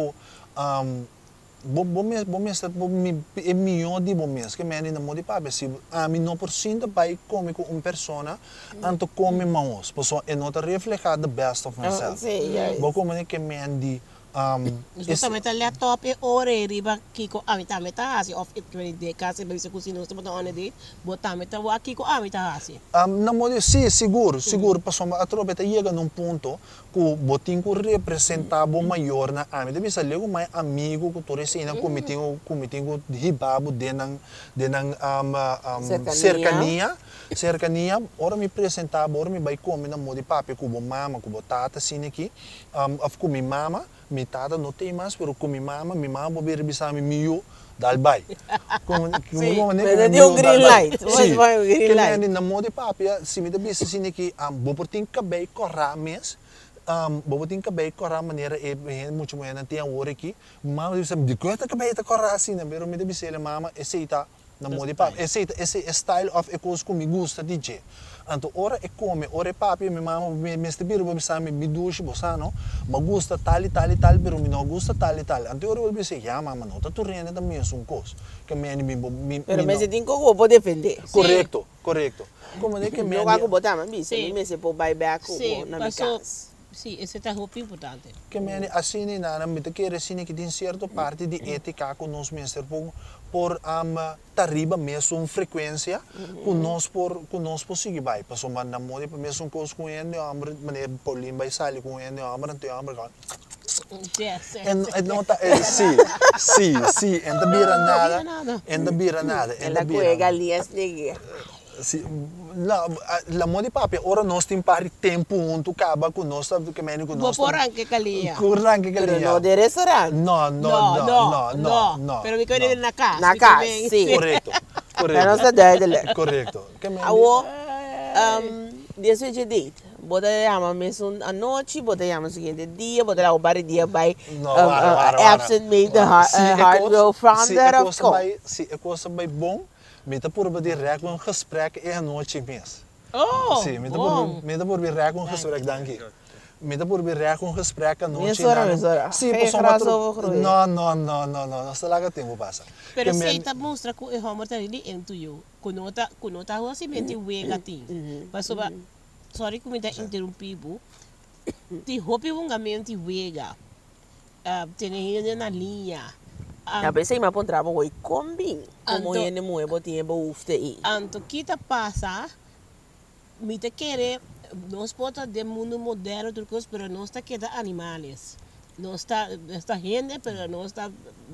um bom bom mês bom mês bom é melhor de bom mês que me andi na moda papi, se a mim não por cento vai comer com uma pessoa, anto come mais, pessoa é nota reflejar the best of myself. Bom como é que me andi Um, justamente ali a top e ore riba kiko amita meta hasi of it when de casa bem se cozinha nós estamos on de botar meta wa kiko amita hasi um, na modo sim seguro seguro mm. passou a tropa chega num ponto que botin que representava maior na amita bisa lego mais amigo que tu recina como tinha como tinha hibabo denang denang um, um, cercania. cercania cercania ora me apresentava ora me vai comer na modo papi com mama com tata assim aqui um, of com minha mama mi tata não tem mais, pero com minha mama, minha mama vai revisar meu dal bai. Como como né? Mas é um green light, mas vai um green light. Que na moda papi, se me dá assim que um bobotin cabei corra mes, um bobotin cabei corra maneira é muito mais não tem hora aqui, mama diz de coisa cabei tá corra assim, né? Pero me dá bisa mama aceita na modi papi. Esse esse style of e coisa que me gusta D J. Anto ora e come, ora e papi, mi mamma mi mi sta biro mi sa mi mi dushi bosano, ma gusta tali tali tali pero mi no gusta tali tali. Anto ora vuol dire ja mamma no, tu rende da me un cos. Che me mi mi Pero me se tinko ko po defender. Corretto, corretto. Come de che me Não ako botar mas bisa, Sim. me se po buy back ko Sim, na mi passou- casa. Sì, e questo è molto importante. che me assim na mi te quer assim que tem certa parte de ética com nós mesmos por por am tariba mesmo frequência com nós por com nós por seguir vai passou mas na moda para mesmo coisa com ele amor maneira polim vai sair com ele amor não tem amor Yes, en en nota sim sim sim en da bira nada nada. en da bira nada en da Ela ko bira e galinhas negue. Sì, la, la modi papi ora non sti impari tempo un tu acaba con nostra che meni con Può nostra porre anche Calia. con anche che Pero no de restaurante. no no no no no no Però mi viene na casa. Na mi casa, conviene- sì. corretto Pero corretto no sta dai dele. corretto che meni Awo um dia je date. Bota llama mesmo a noite, bota llama o seguinte dia, bota lá o bar dia by no um, guarda, uh, guarda, guarda. absent made the heart, Sì, uh, è heart cosa- will sì, founder è of cosa course. bij sì è cosa bij bom met de pur direct een gesprek en nooit mis Oh, sì met de bom. pur met de pur direct een gesprek dank je met de pur direct een gesprek en nooit Mesora, mesora. sì Geen posso gras maar over groeien. no no no no no no sta laga tempo passa Pero Che se men- ita mostra ko e homo ta really into you. Kunota kunota ho si menti wega ting. Paso ba sorry kung minta interrompibo. Ti hopi wong menti wega. Ah, tenere na linha. Ja, pensei ma pon trabo hoy combi. Como Anto- yene muevo tiempo ufte i. Anto kita pasa, mi te quere, nos pota de mundo moderno, turcos, pero no está queda animales. No está, está gente, pero no está,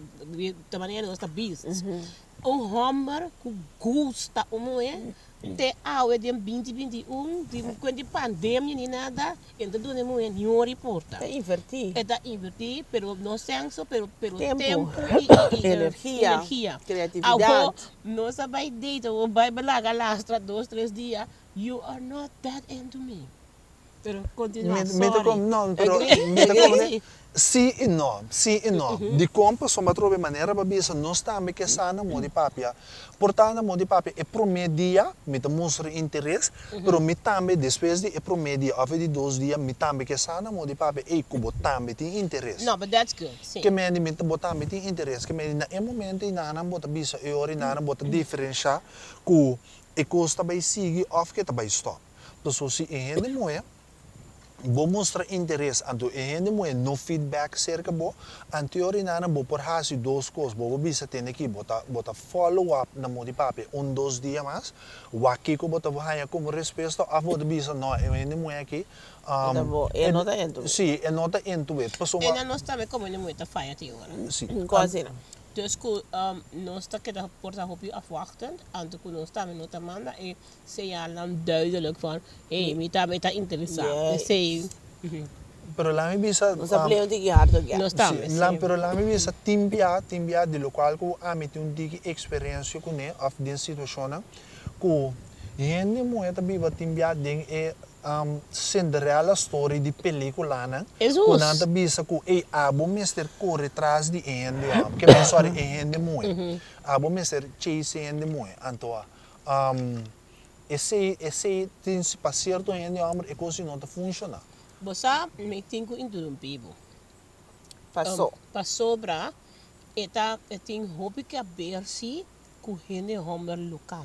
de maneira no está beasts. Um homem que gosta, um é, te aue de vinte vinte e um, de quando pandemia nem nada, então não é muito, não reporta. Te inverti. Está invertir, pero no senso, pero, pero Tempo. tempo, e, e, e Energia. energia. Criatividade. Agora, não se vai deitar ou vai balagar lastra dois, três dias, you are not that into me. Pero continua, Met, sorry. met com, não, pero, Agree. met Agree. com, né? Sim e não, sim e não. De como só trove maneira para bisa nós também que sana modi papia. Portanto, modi papia é promedia, me te mostra interesse, pero me também depois de é promedia, a de dois dias, me também que sana modi papia e cubo também tem interesse. No, but that's good. Sim. Que me me te botar me tem interesse, que me na é momento e na na bota bisa e ora na na bota diferenciar que e custa vai seguir of que tá vai stop. Então se é de moe vou mostrar interesse, anto é de moe no feedback cerca bo, anterior na na bo por hasi dois coisas, bo bisa tem aqui bota bota follow up na modi papi um dois dias mais, o aqui que bota vai como resposta a bota bisa não é de moe aqui. Tá bom, é nota ento. Sim, é nota ento it. Passou E nós também como não muito faia te agora. sim. Quase não. Dus ku, um, nós está que de porta hopi afwachten, en toen nós está met nota manda e ze ja dan duidelijk van, hey, mi ta me ta interessant. Yes. Sei, Pero la mi bisa Não sa pleo tiki harto ya. nós está, sì, la, pero la mi bisa timbia timbia di lo qual ko amiti un digi experiência ko ne of din situazione ko yende mo eta biba timbia ding e um, Cinderella story di película na Jesus. ko nanta bisa ko e abo mister corre tras di ende um, que me sorry e ende mo abo mister chase ende mo antoa um esse esse tin se passar to ende amor e così non funciona. bosa me tinko interrompibo. Passou. Um, passou bra, eta tem hopi que a bersi ku hende homer local.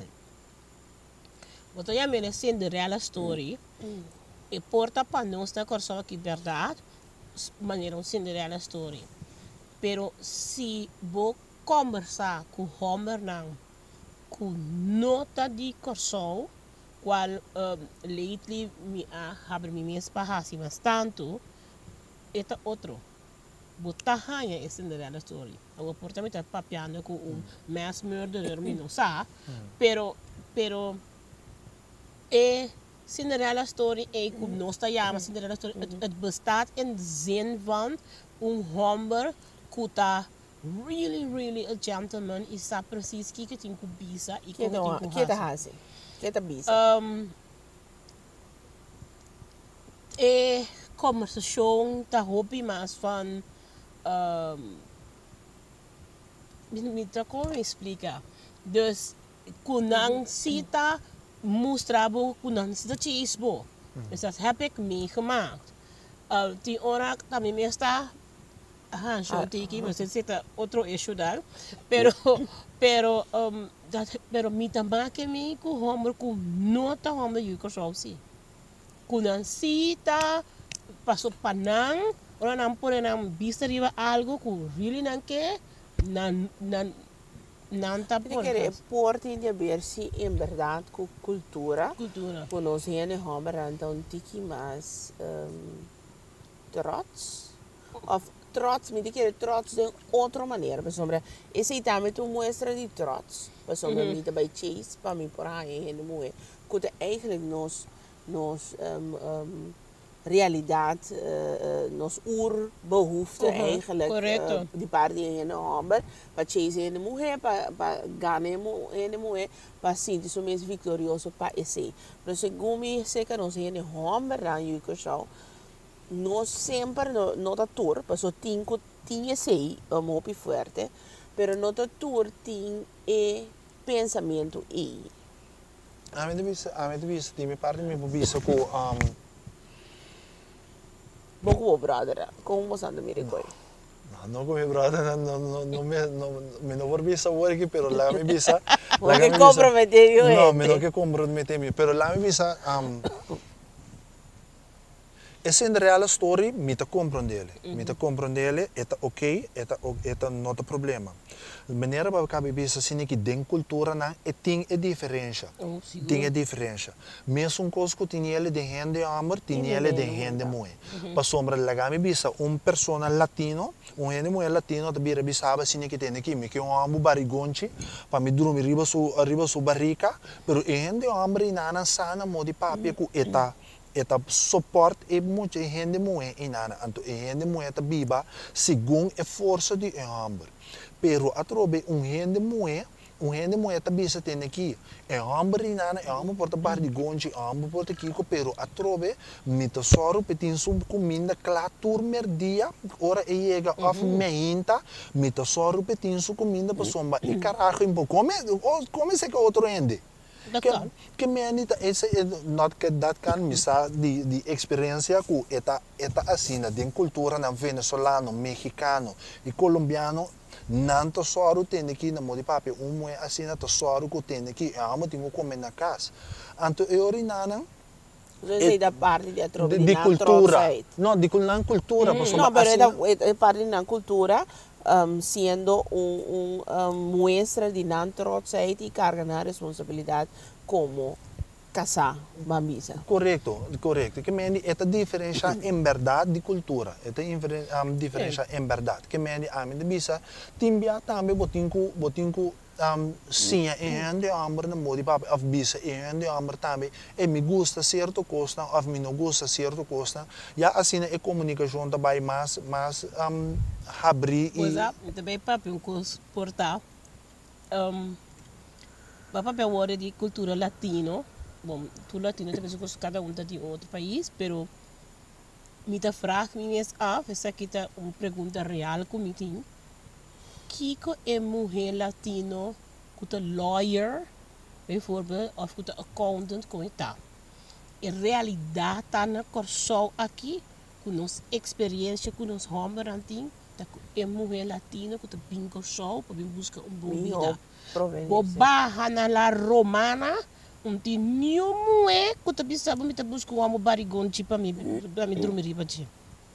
Boto ja me Cinderella story. E porta para nós na corso que verdade, maneira um Cinderella story. Pero se vou conversar com Homer não, com nota de corso, qual um, lately me a haber me mes pahasi mas tanto, eta outro. Botar hanya é Cinderella story. Agora porta me tá papiando com um mass murderer, me não sabe, pero pero e Cinderella story e como nós está chama Cinderella story, het, het bestaat in de zin van een homber que tá really really a gentleman e sabe precies que que tem kubisa e Que como não, tem que tá kuhasi. hasi. Que tá bisa. Um, e conversação tá hobby mas van um, me, me como explicar Dus, kunang sita, moestrabo, kunang sita chisbo. Dus dat heb ik meegemaakt. Uh, die ora, kami meesta, ah, zo teki, maar er zit een otro issue daar. Pero, pero, um, dat, pero mi tamake mi ku homer ku nota homer yuko sausi. Kunang sita, paso panang, ora nam pone nam vista riba algo ku really nanke, nan, nan, nanta Perché porti in diversi in verdad cu cultura. Cultura. Conoscendo homeranta un tiki mas um, trots. Of trots, mi dice trots de otra manera. Per esempio, esse também tu muestra di trots. Per esempio, mi bij Chase, pa mi por aí en moe. Kunt eigenlijk nos nos um, um, realidad, uh, uh, nos oerbehoeften uh-huh, eigenlijk. Correcto. Uh, die paar die in de hamber, pa chase in de moe, pa, pa gane in de moe, pa sinti so mes victorioso pa esse. Pero según mi seca nos in de hamber dan yuko show, no sempre no, no da tour, pa so tinko tinha sei, um hopi fuerte, pero no da tour tin e pensamento e. A mim devia, a mim devia, de minha parte me visto com um Bogo brother, como você anda me recolhe? Não, não com meu brother, não, não, não me, não, me não vou visa work, pero lá me visa. Lá que comprometer eu. Não, me não que comprometer me, pero lá me visa um essa é real story, me tá compreendendo, me tá compreendendo, é ok, é é não tem problema. Maneira para cabe bisa assim que den cultura na é tem é diferença, Oh, tem é diferença. Mesmo um coisa que tem ele de gente amor, tem ele de gente moe. Para sombra lagami bisa um persona latino, um gente moe latino te bira bisa assim que tem aqui, me que um amo barigonchi, para me dormir riba su riba su barrica, pero é gente amor inana sana modi papi ku eta eta support e muita gente moe inana, anto e gente moe ta biba segundo a força de amor. Pero atrobe um gente moe, um gente moe ta bisa tem aqui. É amor inana, é amor porta bar de gonchi, amor porta aqui ko pero atrobe mita soro petin sum comida clatur merdia, ora e chega of meinta, mita soro petin sum comida pa somba e carajo impo come, come se que outro ende. Que, que menita esse not que dat kan misa di di experiência ku eta eta asina din cultura na venezuelano, mexicano e colombiano nanto soro tem aqui na modi papi um moe asina to soro ku tem aqui amo tingo comer na casa anto e orinana Você da parte di atrovare di cultura no di non cultura mm, no però è, da, è parte di cultura um, siendo un, un um, muestra di non trozzaid y carga la responsabilidad como casa bambisa. Correto, correto. Que meni é a diferença em verdade de cultura. É a um, diferença em verdade. Que meni a mim de bisa timbia também botinco botinco um, sim é ende amor na modi papo of bisa é ende amor também e me gusta certo costa of me não gusta certo costa. Já assim é comunicação também mais mais um, abrir e pois é, também papo um curso portal. Um, papo é hora de cultura latino. Bom, tu latino também se cada um está de outro país, pero me ta vraag me eens af, essa aqui tá uma pergunta real comigo. Kiko é mulher latino, que é lawyer, bijvoorbeeld, of que é accountant, como está. Em realidade, tá na corso aqui, com nossa experiência, com nosso homeranting, tá é mulher latino, que é bem corso, para buscar um bom vida. Boba na la romana, um ti new mulher, que tá pensando me tá buscar um barigão para me para me dormir para ti.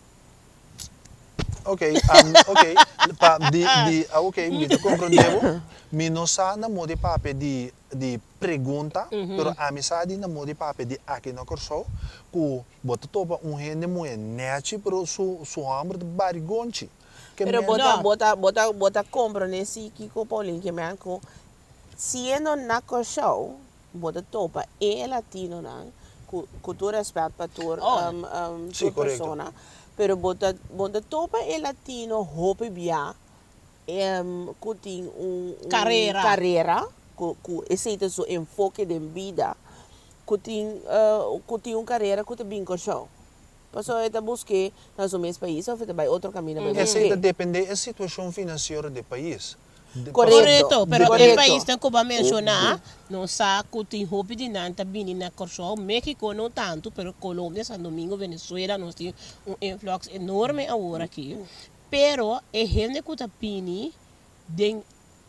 Ok, um, ok, pa, di, di, ok, mi te comprendevo, mi non sa na modi pape di, di pergunta, mm-hmm. Pero a mi sa di na modi pape di aqui na corso, ku bota topa un gente moe neci, pero su, su hambre de barigonci. Pero bota, no. bota, bota, bota compra nesse Kiko Paulinho, que me anco, siendo na corso, bota topa e latino na, ku, ku tu respeto pa tu, oh. um, um, sì, tu persona. Pero bota bota topa e latino hope bia um, que tem um, um carreira carreira que que esse é o enfoque de vida que tem uh, que tem uma carreira que tem com show passou é da buscar nas o mesmo país ou foi para outro caminho mm-hmm. Esse depende da situação financeira do país Correto, pero Correto. el país tem como mencionar, não sabe que tem roupa de nanta bini na Corsol, México não tanto, pero Colômbia, São Domingo, Venezuela, nós temos um influxo enorme agora aqui. Pero é gente que está bini, den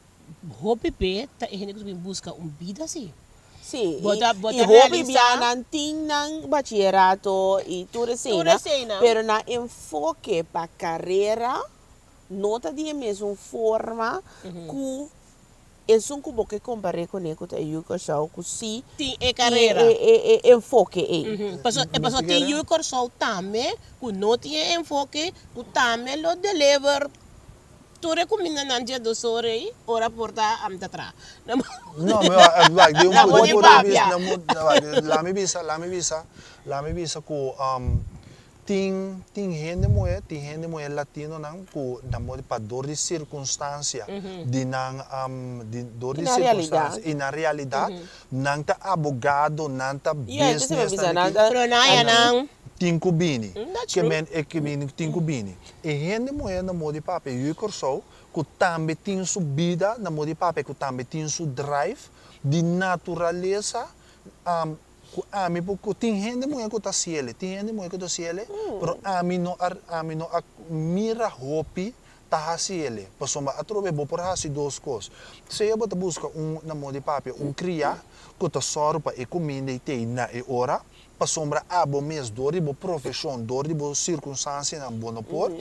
roupa pe, tá é gente que busca um vida assim. Sim, Bota- e, bota e roupa realizar- bianan ting ng bachillerato e tudo assim, Tudo né? assim, né? Pero na enfoque para carreira, nota de mesmo forma que é um cubo que comparei com ele, que eu acho que sim, Tem é carreira. é, é, é, enfoque aí. Uhum. Pessoa, é pessoa tem o Corsol também, que não tem enfoque, que também lo deliver. Tu recomenda não dia do sore, ora porta am tatra. No, mas vai, de um Na pouco de Bolívia. bis, na mo, lá me bisa, lá me bisa, lá me bisa ko um ting ting gente moe, ting gente moe latino nang ko na mo pa dor de circunstância, de nang um de dor de Na circunstância, realidad. e na realidade, nang ta abogado, nang ta Yeah, ito sa business, mabisa nang na. Pero na yan ang Tinko bini. Mm, that's Que true. men é que men tinko bini. E gente moe na modi pape yu corso, ku tambe tin su vida na modi pape ku tambe tin su drive de natureza um ku ami po ku tin gente moe ku ta ciele, tin gente moe ku ta ciele, pero ami no ar ami no ak mira hopi ta ciele. Pasoma atrobe bo por hasi dos coisas. Se eu bota busca um na modi pape um cria ku ta sorpa e comida e te na e ora para sombra abo mes dori bo profissão dori bo circunstância na bono por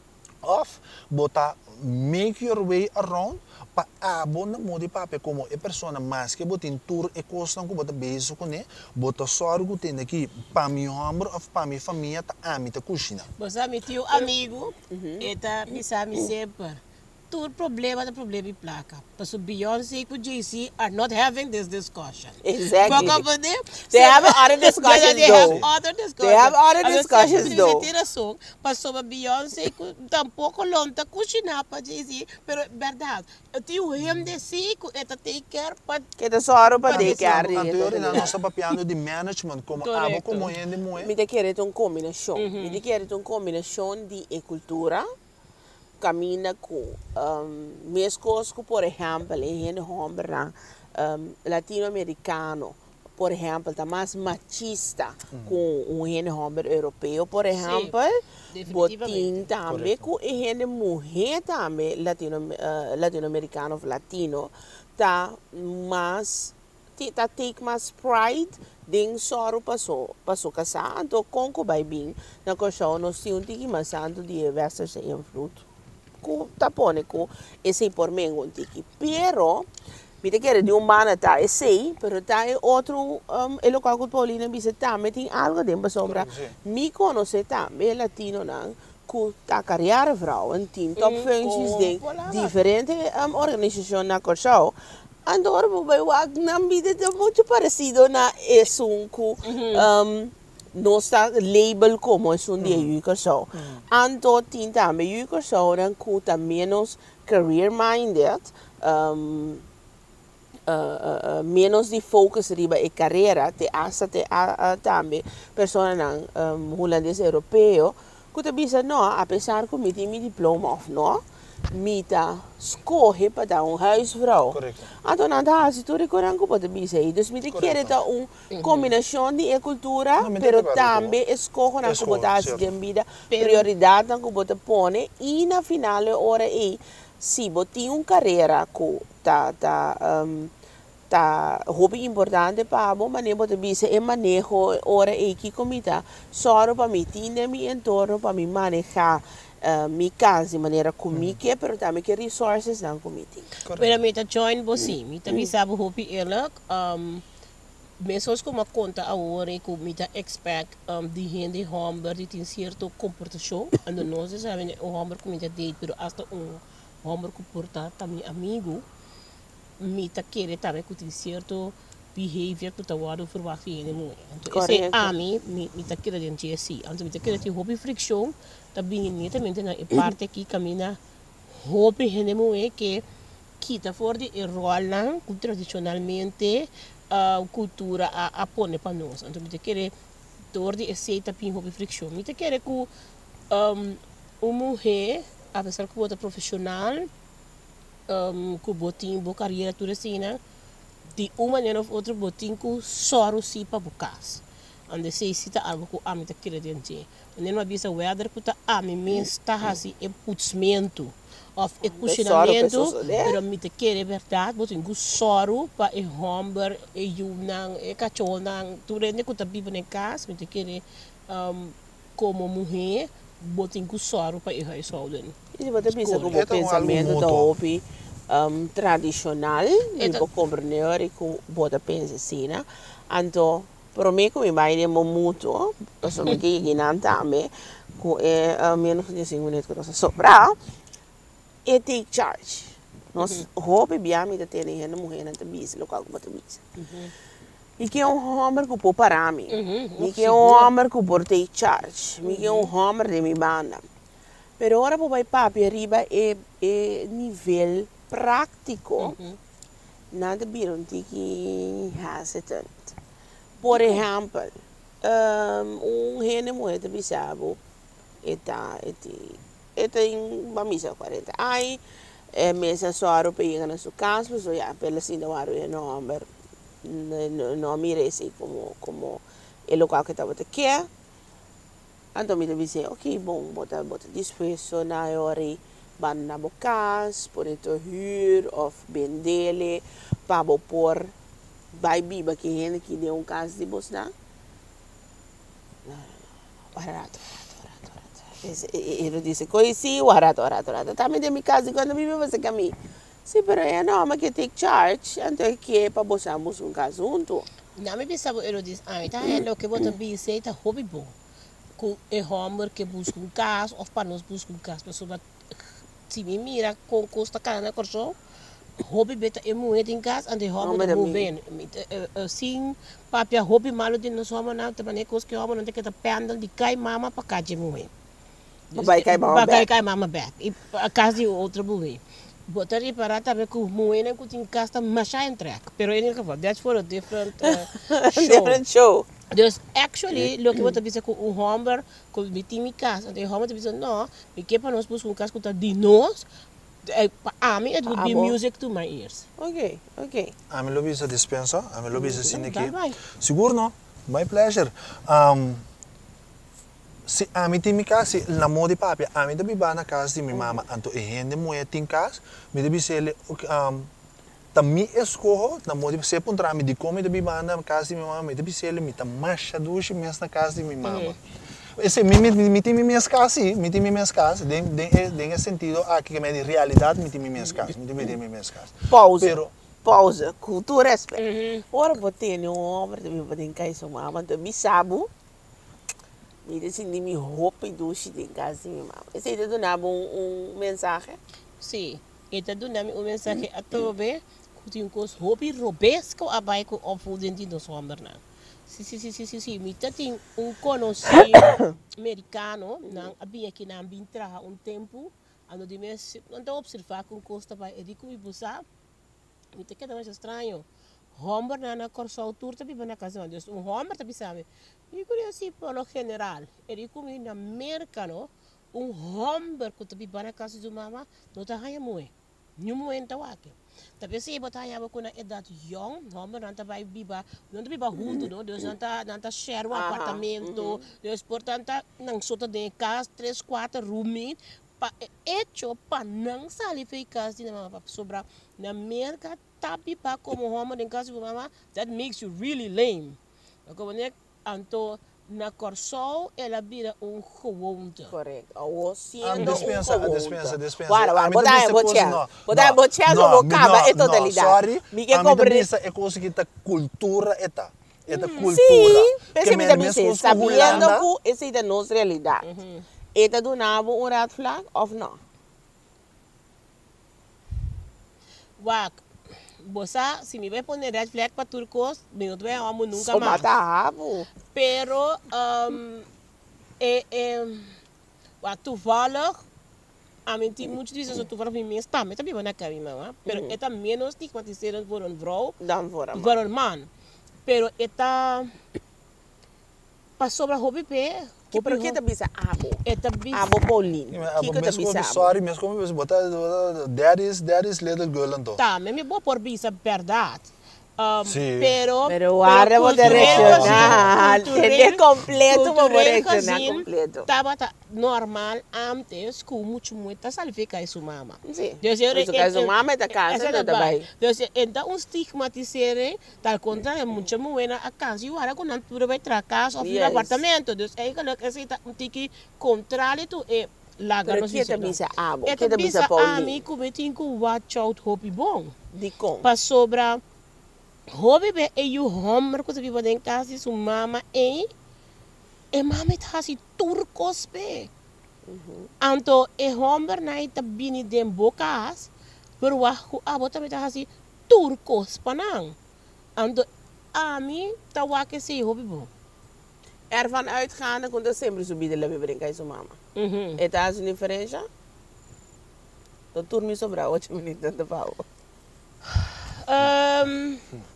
of bota make your way around pa abo na modi pape como e persona mais que botin tour e costa ko bota beijo com ne bota sorgo tem aqui pa mi homem of pa mi família ta ami ta cozinha. Você me tio amigo, eta me sabe sempre. Todo problema é problema de placa. Mas o Beyoncé e o Jay-Z are not having this discussion. Exactly. Porque por them, They have other discussions, they though. have other discussions. They have other Agora, discussions, sempre though. tem razão. Mas sobre Beyoncé, tampouco lonta cozinhar para Jay-Z. Pero, verdade, eu tenho him de si, que eta take care para... Que te soro pa Pa de de que arre. Anterior na nossa papiano de management como abo Correcto. como gente moe. Mi te quiere una combinación. Mi te quiere una combinación de e cultura. Camina com um, minhas coisas, por exemplo, em gente homem um, latino-americano, por exemplo, está mais machista com um gente homem europeu, por exemplo, botin também com gente mulher também latino uh, latino-americano, latino, tá mais tá take mais pride ding soro passou passou casar, então com o baibing na coisa nós tínhamos que mais santo de versa sem fruto. Ku tapone ku esse por mim um tiki pero me te quer de um mana tá esse pero tá é outro um é local que Paulina bisa tá me tem algo dentro sombra me conhece tá me latino não ku tá carreira vrouw en team top functions ding diferente um, organização na corso andor bij wag nam bide de muito parecido na esse um ku um no está label como es un día yuko show. Anto tinta me yuko show dan kuta menos career minded, um, uh, uh, uh, menos de focus riba e carreira te asa te a, a, tambe persona nang um, holandês europeu kuta bisa no a pesar que mi mi diploma of no mita scorre para dar um huisvrouw. Correcto. Então, na verdade, tu recordas que pode dizer, então, me quer dar uma combinação de cultura, Não, me pero te também escolhe na Escolhe, que certo. de vida, prioridade na que pode pôr, e na final hora aí, se você tem uma carreira que tá tá um, tá hobby importante para bom, mas nem pode dizer é manejo hora aí que comida, só para mim, tinha meu entorno para me manejar Uh, mi casa de maneira comique, pero também que resources não comitem. Pero me ta join você, me ta bisa bu hopi elak, um, mesos como conta agora que me ta expect um, de gente homem de tem certo comportação, ando nós sabemos o homem que me ta date, pero hasta um homem que porta também amigo, me ta querer também que tem certo behavior que tá wado verwacht van je moeder. Então, esse a mim, me me tá querendo dizer assim, então me tá querendo ter hobby friction, tá bem netamente na parte que camina hobby gente moeder que kita for de rol lang tradicionalmente a cultura a a pone para nós. Então me tá querer door de aceita pin hobby friction. Me tá querer que um uma mulher, a pesar que é profissional, um, com botinho, boa carreira, tudo assim, né? De uma maneira ou outra, botinho com soro si para bocas. Onde se cita algo que a mim tá querendo dizer. Onde não avisa o weather que tá a mim mesmo está assim é putzmento of é cozinamento, pero me te quer é verdade, botinho com soro para é homber, é yunang, é cachorro, tudo é que tá vivo em casa, me te quer um, como mulher, botinho com soro para é isso aí. E você pensa como o pensamento da hobby um, tradicional, e você compreender e que você pensa assim, né? Então, para mim, como vai de muito, eu sou muito ignorante, me, que é menos de cinco minutos que nós sobrar, e take charge. Nós hobby bem me ter ainda mulher na tabis, local como tabis. E que é um homem que pode parar mim, e que é um homem que pode take charge, e que é um homem de minha banda. Pero agora para papi arriba é é nível prático, nada biron tiki hesitant. Por exemplo, um, um rene moeda bisabo, eta, eti, eta em bamisa quarenta. Aí, é mesa só aro pega na sua casa, mas já pela assim não aro é não, não, não mire assim como como é local que estava aqui. Então me deve dizer, ok, bom, bota bota disposto na hora ban na bocas, por então hyr of bendele, para por vai biba que gente que deu um caso de bosna. Barato, barato, barato. Ele disse, conheci o barato, barato, barato. Também de minha casa quando me você caminho. Sim, pero é não, mas que take charge, então que é para buscarmos um caso junto. Não me pensava, ele disse, ah, tá é o que você pensa, tá hobby bom. Com é homem que busca um caso, ou para nós buscar um caso, pessoa se me mira com custa cara na corso. Hobby beta é muito em casa, ande hobby não bem. Assim, papia hobby malo de nós homem não, também é coisa que homem não tem que estar pendel de cai mama para cá de mulher. Vai cai mama back. Vai cai mama back. E a casa de outra mulher. Botar e parar também com mulher não que tem casa mas já entrega. Pero em que that's for a different uh, show. Different show. Dus actually, lo que você diz com um homem, com o time casa, então o homem diz não, me que para nós buscar um caso que está de nós. A mim, it would be music to my ears. Ok, ok. A mim, lo bisa dispensa, a mim, lo bisa sini aqui. Seguro, não? My pleasure. Um, se a mim tem minha casa, na mão de papi, a mim também vai na casa de minha mama, então e gente mulher tem casa, me deve ser um, também escorro, na mão de você apontar me de como deve vai na casa de minha mama, me deve ser me tá marcha duche mesmo na casa de minha mama. Esse me me me tem minhas casas, me tem minhas casas, tem tem tem sentido aqui que me de realidade me tem minhas casas, me tem minhas casas. Pausa. Pero pausa, cultura respeito. Ora botei um homem também para tem casa mama, também sabe. Me disse de minha roupa e duche de casa de minha mama. Esse aí donava um um mensagem? Sim, ele donava um mensagem a tobe, que tinha coisa roupa robesco abai com opvoeding de nós homens não. Sim, sim, sim, sim, sim. Me tem um conhecido americano, não havia que não vim trabalhar um tempo, ando de mês, não observar com costa para ele como buscar. Me tem que dar mais estranho. Homem na na corso autor também na casa, então um homem também sabe. E curioso pelo general, ele como na americano, um homem que também na casa de mama, não tá ganhando muito, nenhum muito aqui. Tapi se botar aí com a idade young, homem não tá vai biba, não tá biba junto, não, Deus não tá não tá share um apartamento, Deus portanto não só tá de casa três quatro roommate, pa hecho pa não sair fei casa de mama para sobrar na merca tá biba como homem em casa de mama, that makes you really lame. Como né, então na corso ela vira um gewoonte. Correto. Ou sendo um dispensa, gewoonte. dispensa, dispensa. Guarda, guarda, botar aí, botar. Botar aí, botar no bocaba, é totalidade. Sorry, a minha cabeça é coisa que tá cultura, eta. Eta cultura. Sim, pensa me também, sabendo que essa é a nossa realidade. Eta donava um red flag ou não? Wak, bosa, se me vai pôr red flag para turcos, meu Deus, eu amo nunca Só mais. mata rabo. Pero, um, é, é, toevallig, a mim tem muitos dizem que toevallig bij mij staat, maar dat ben ik niet meer. Pero é menos stigmatiserend voor een vrouw dan voor een man. Voor een man. Pero é para sobre hobby pe, Que por que tá bisa abo? Eta bis. Abo Pauline. Yeah, Que but que tá mes bisa como abo? sorry, mes como mes bota daddy's daddy's little girl and to. Tá, mas me boa por bisa verdade. Um, Sí. Pero, Pero ahora vou te cultural reaccionar. cultural- Entender completo, vou cultural reaccionar casim, completo. Tava tá, normal antes, com muito, muito salfica isso mama. Sim. Deus, eu- Mas o eu- caso eu- mama é da casa, essa não é da vai. bai. Deus, então um estigmatizar, tal contrário, muito moeda a casa, e agora quando a tura vai para casa ou Yes. no apartamento, Deus, aí que esse tá um tique contrário, tu é larga Pero nos que tá bisa abo? É Que tá bisa a Pauline? mim, como eu tenho que watch out, hope bom. De como? Para sobra hobby be e you homer ko sa biba den kasi su mama e e mama ita kasi turcos be anto e homer na ita bini den bokas pero wa ku abota ita kasi turcos panang anto ami tawa ke si hobby bo Ervan uitgaande, quando sempre subir de leve brincar isso mama. mhm E tá a diferença? Tô turmi sobra oito minutos de pau. um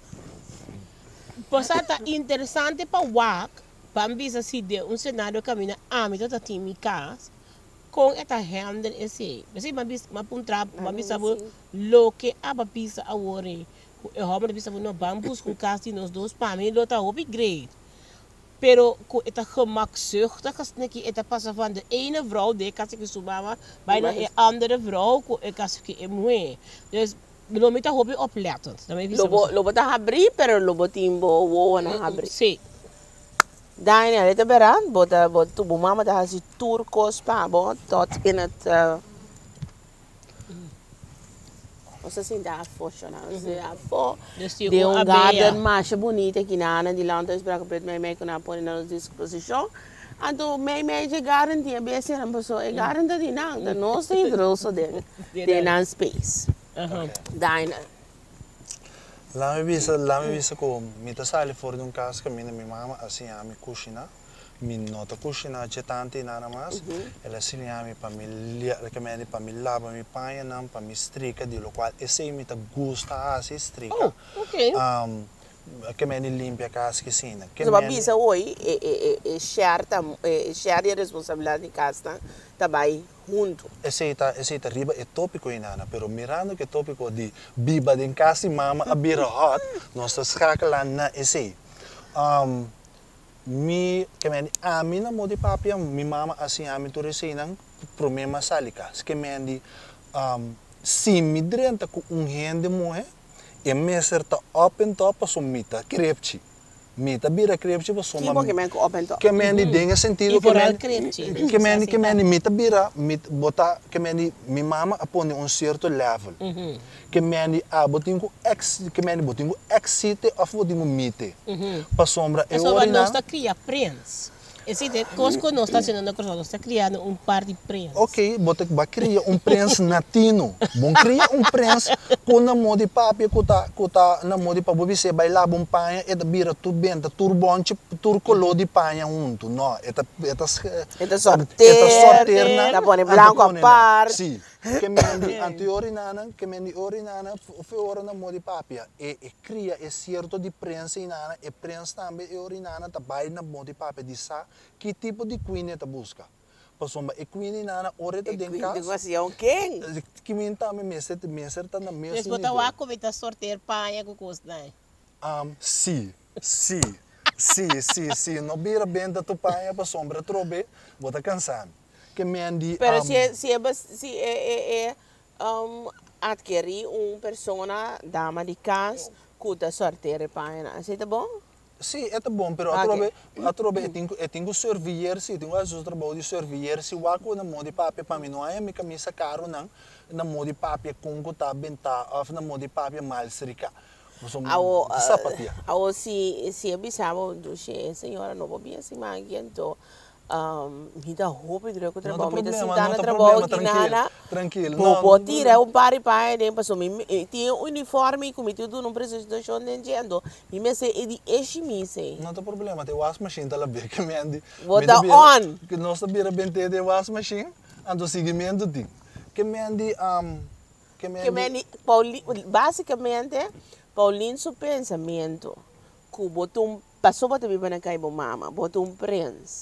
Posata interessante pa wak, pambisa si de un cenário camina amito ta timi cas, com esta handle esse. Mas mabis mapuntra, mabisa bo lo que aba pisa a wori. E homer bisa no bambus com casti nos dois pami lo ta hopi great. Pero ko esta gemakzuchtig as neki esta passa van de ene vrouw de kasi ki subama bijna een andere vrouw ko e kasi ki e moe. Dus lo mita hopi oplettend. Dan heb je Lobo, lobo tá abrir, pero lobo timbo wo na abrir. Sim. Daí, né, tá beran, bota, bota, tu mama tá assim turcos pa, bot, tot in het, uh, você assim dá foto, né? Você dá foto. Dus De die um um garden macho bonito aqui na Ana, de lá onde eu espero que me me que na põe na disposição. Então, me me de garden dia bem ser uma pessoa, é garden da dinang, da nossa hidroso de, de nan space. Aham. Daí, né? Lá me visa, lá me visa com, me tá sali fora de um caso que minha mama assim a me cozinha, me nota cozinha de tante nada mais, ela assim a me para me que me para me lavar me panha não para me estrica de lo qual esse me tá gosta assim estrica. Oh, ok. Um, que me limpia a casa que sim, que Você vai bisa hoje, é é é share tá, é share a responsabilidade de casa, tá vai junto. esse está esse está riba é tópico inana, pero mirando que tópico de biba de casa mama a bira hot, nós está schakelen na esse. Um, mi que me a mim na modi papia, mi mama assim a mim tu resinang problema salika, que me andi um, se me drenta com um rende moe, e me certa open top so mita crepchi. Mita bira crepchi pa so Tipo que me open top. que me andi denga sentido E que vooral me crepchi. que me andi que me andi mita bira mit bota que me andi mi mama apone um certo level. Mhm. Que me andi a botingo ex que me andi botingo exite of botingo mite. Mhm. Pa sombra e Eso va ora nós na. está cria prince. Esse de Costco nós está sendo uma coisa, nós está criando um par de prince. Ok, botek ba cria um prince natino. Bom cria um prince com na modi papi kuta kuta na modi pa bobi se baila bom panha e da bira tu benta turbonche turcolo di panha unto. No, eta eta Eta sorter, eta sorter na. ta pone blanco a par. Sì, che mendi anti-orinana, che mendi orinana, fe ora na modi papia e e cria e certo di prince inana e prince tambe e orinana ta bai na modi papia di sa que tipo de queen eta busca. Pasomba e queen inana ora ta den Digo cas. assim, é um quem? Que minta me meser meser ta na mesmo Dus bota wa ko beta sorteer panha com costa. Um, sim, sim, sim, sim, sim. No bira benda tu panha pa sombra trobe, bota cansar. Que mendi Pero um, se é se é bas- se é é é um adquirir uma persona dama de casa cuta sortear página, assim tá bom? Sì, è buono, però Ah, a trobe, ok. a trobe e tengo e tengo servir, sì, tengo a trabalho di servir, si wako na modi papi pa mi no ai mi camisa caro nang na modi papi con ta benta of na modi papi mal srika. Ao sapatia. ao se se é bisabo do che senhora não vou bem assim manguento. Um, me dá roupa de que trabalho, me dá sentana trabalho aqui na tranquilo. Vou vou tirar um par de pai de passou me tinha um uniforme como tudo não precisa de chão dentro. Me me se é de esme se. Não tem problema, tem wash machine tá lá bem que me andi. Vou dar on. Que nós sabia bente de wash machine, ando seguimento de. Que me andi um que me Que me Pauli, basicamente Paulinho seu pensamento que botou um passou para viver na casa mama, botou um prince.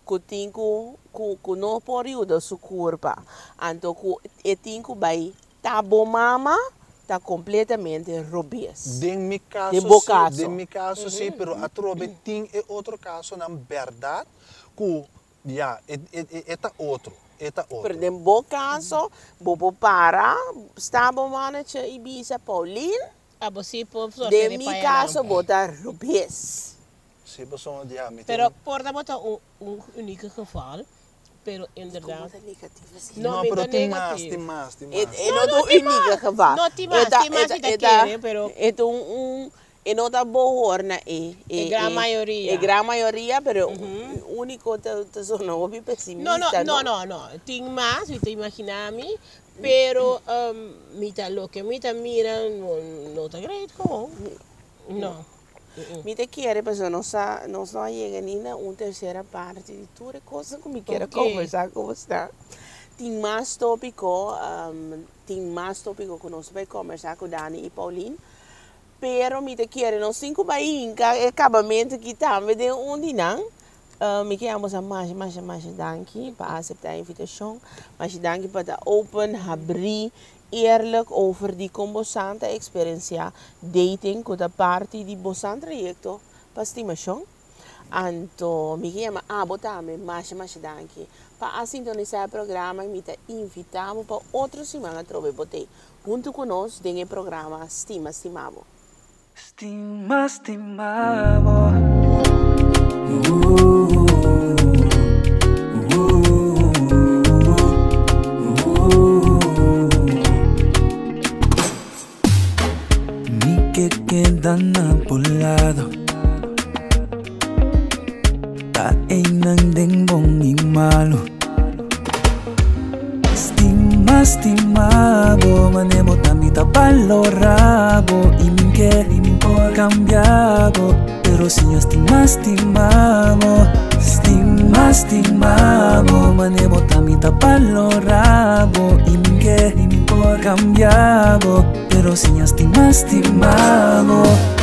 que tem que não pode usar sua curva. Então, que tem que vai tá bom mama, tá completamente robês. De mi caso, de bo sim, caso. de mi caso, sim, pero a trobe tem é outro caso, na verdade, que, já, é, é, é, é outro. Eta outro. Pero em bom caso, bobo para, está bom mana che Ibiza Pauline. Ah, você pode só De mi caso, bota rubês. Sim, pessoal, já, me Pero por botar um, um único geval, pero inderdaad. No, pero tem mais, tem mais, tem mais. É não é única geval. Não, tem mais, tem mais que quer, pero é um e não tá boa na e e gran maioria. E gran maioria, pero o único te te sono obi pessimista. No, no, no, no, no. Tem mais, você imagina-me, pero um, mita lo que mita mira não tá great como. No. Mi te quiere, pero não sa não só chega nem na uma terceira parte de tudo coisa que me quer conversar com você. Tem mais tópico, um, tem mais tópico que nós vamos conversar com Dani e Pauline. Pero mi te quiere, não cinco bainca, acabamento que também de onde não. Uh, me queremos a mais, mais, mais dank para aceitar a invitação. Mais dank para open, abrir, eerlijk over die combosante experiência dating com a parte de bosan trajecto para estimação. Então, me queremos a botar mais, mais dank para sintonizar o programa e me te invitamos para outra semana trobe botei junto conosco no programa Estima Estimavo. Estima, estimavo. Uh, uh, uh, Mi que quedan apolado. Ta nang ding bong y malo. Estima, estimavo. Manemo tamita valoravo. Y mi que ni me importa cambiado. Pero si yo estima, estimavo. Estima, estimavo. Manemo tamita valoravo. Y mi que ni me importa cambiado. Pero si yo estima, estimavo.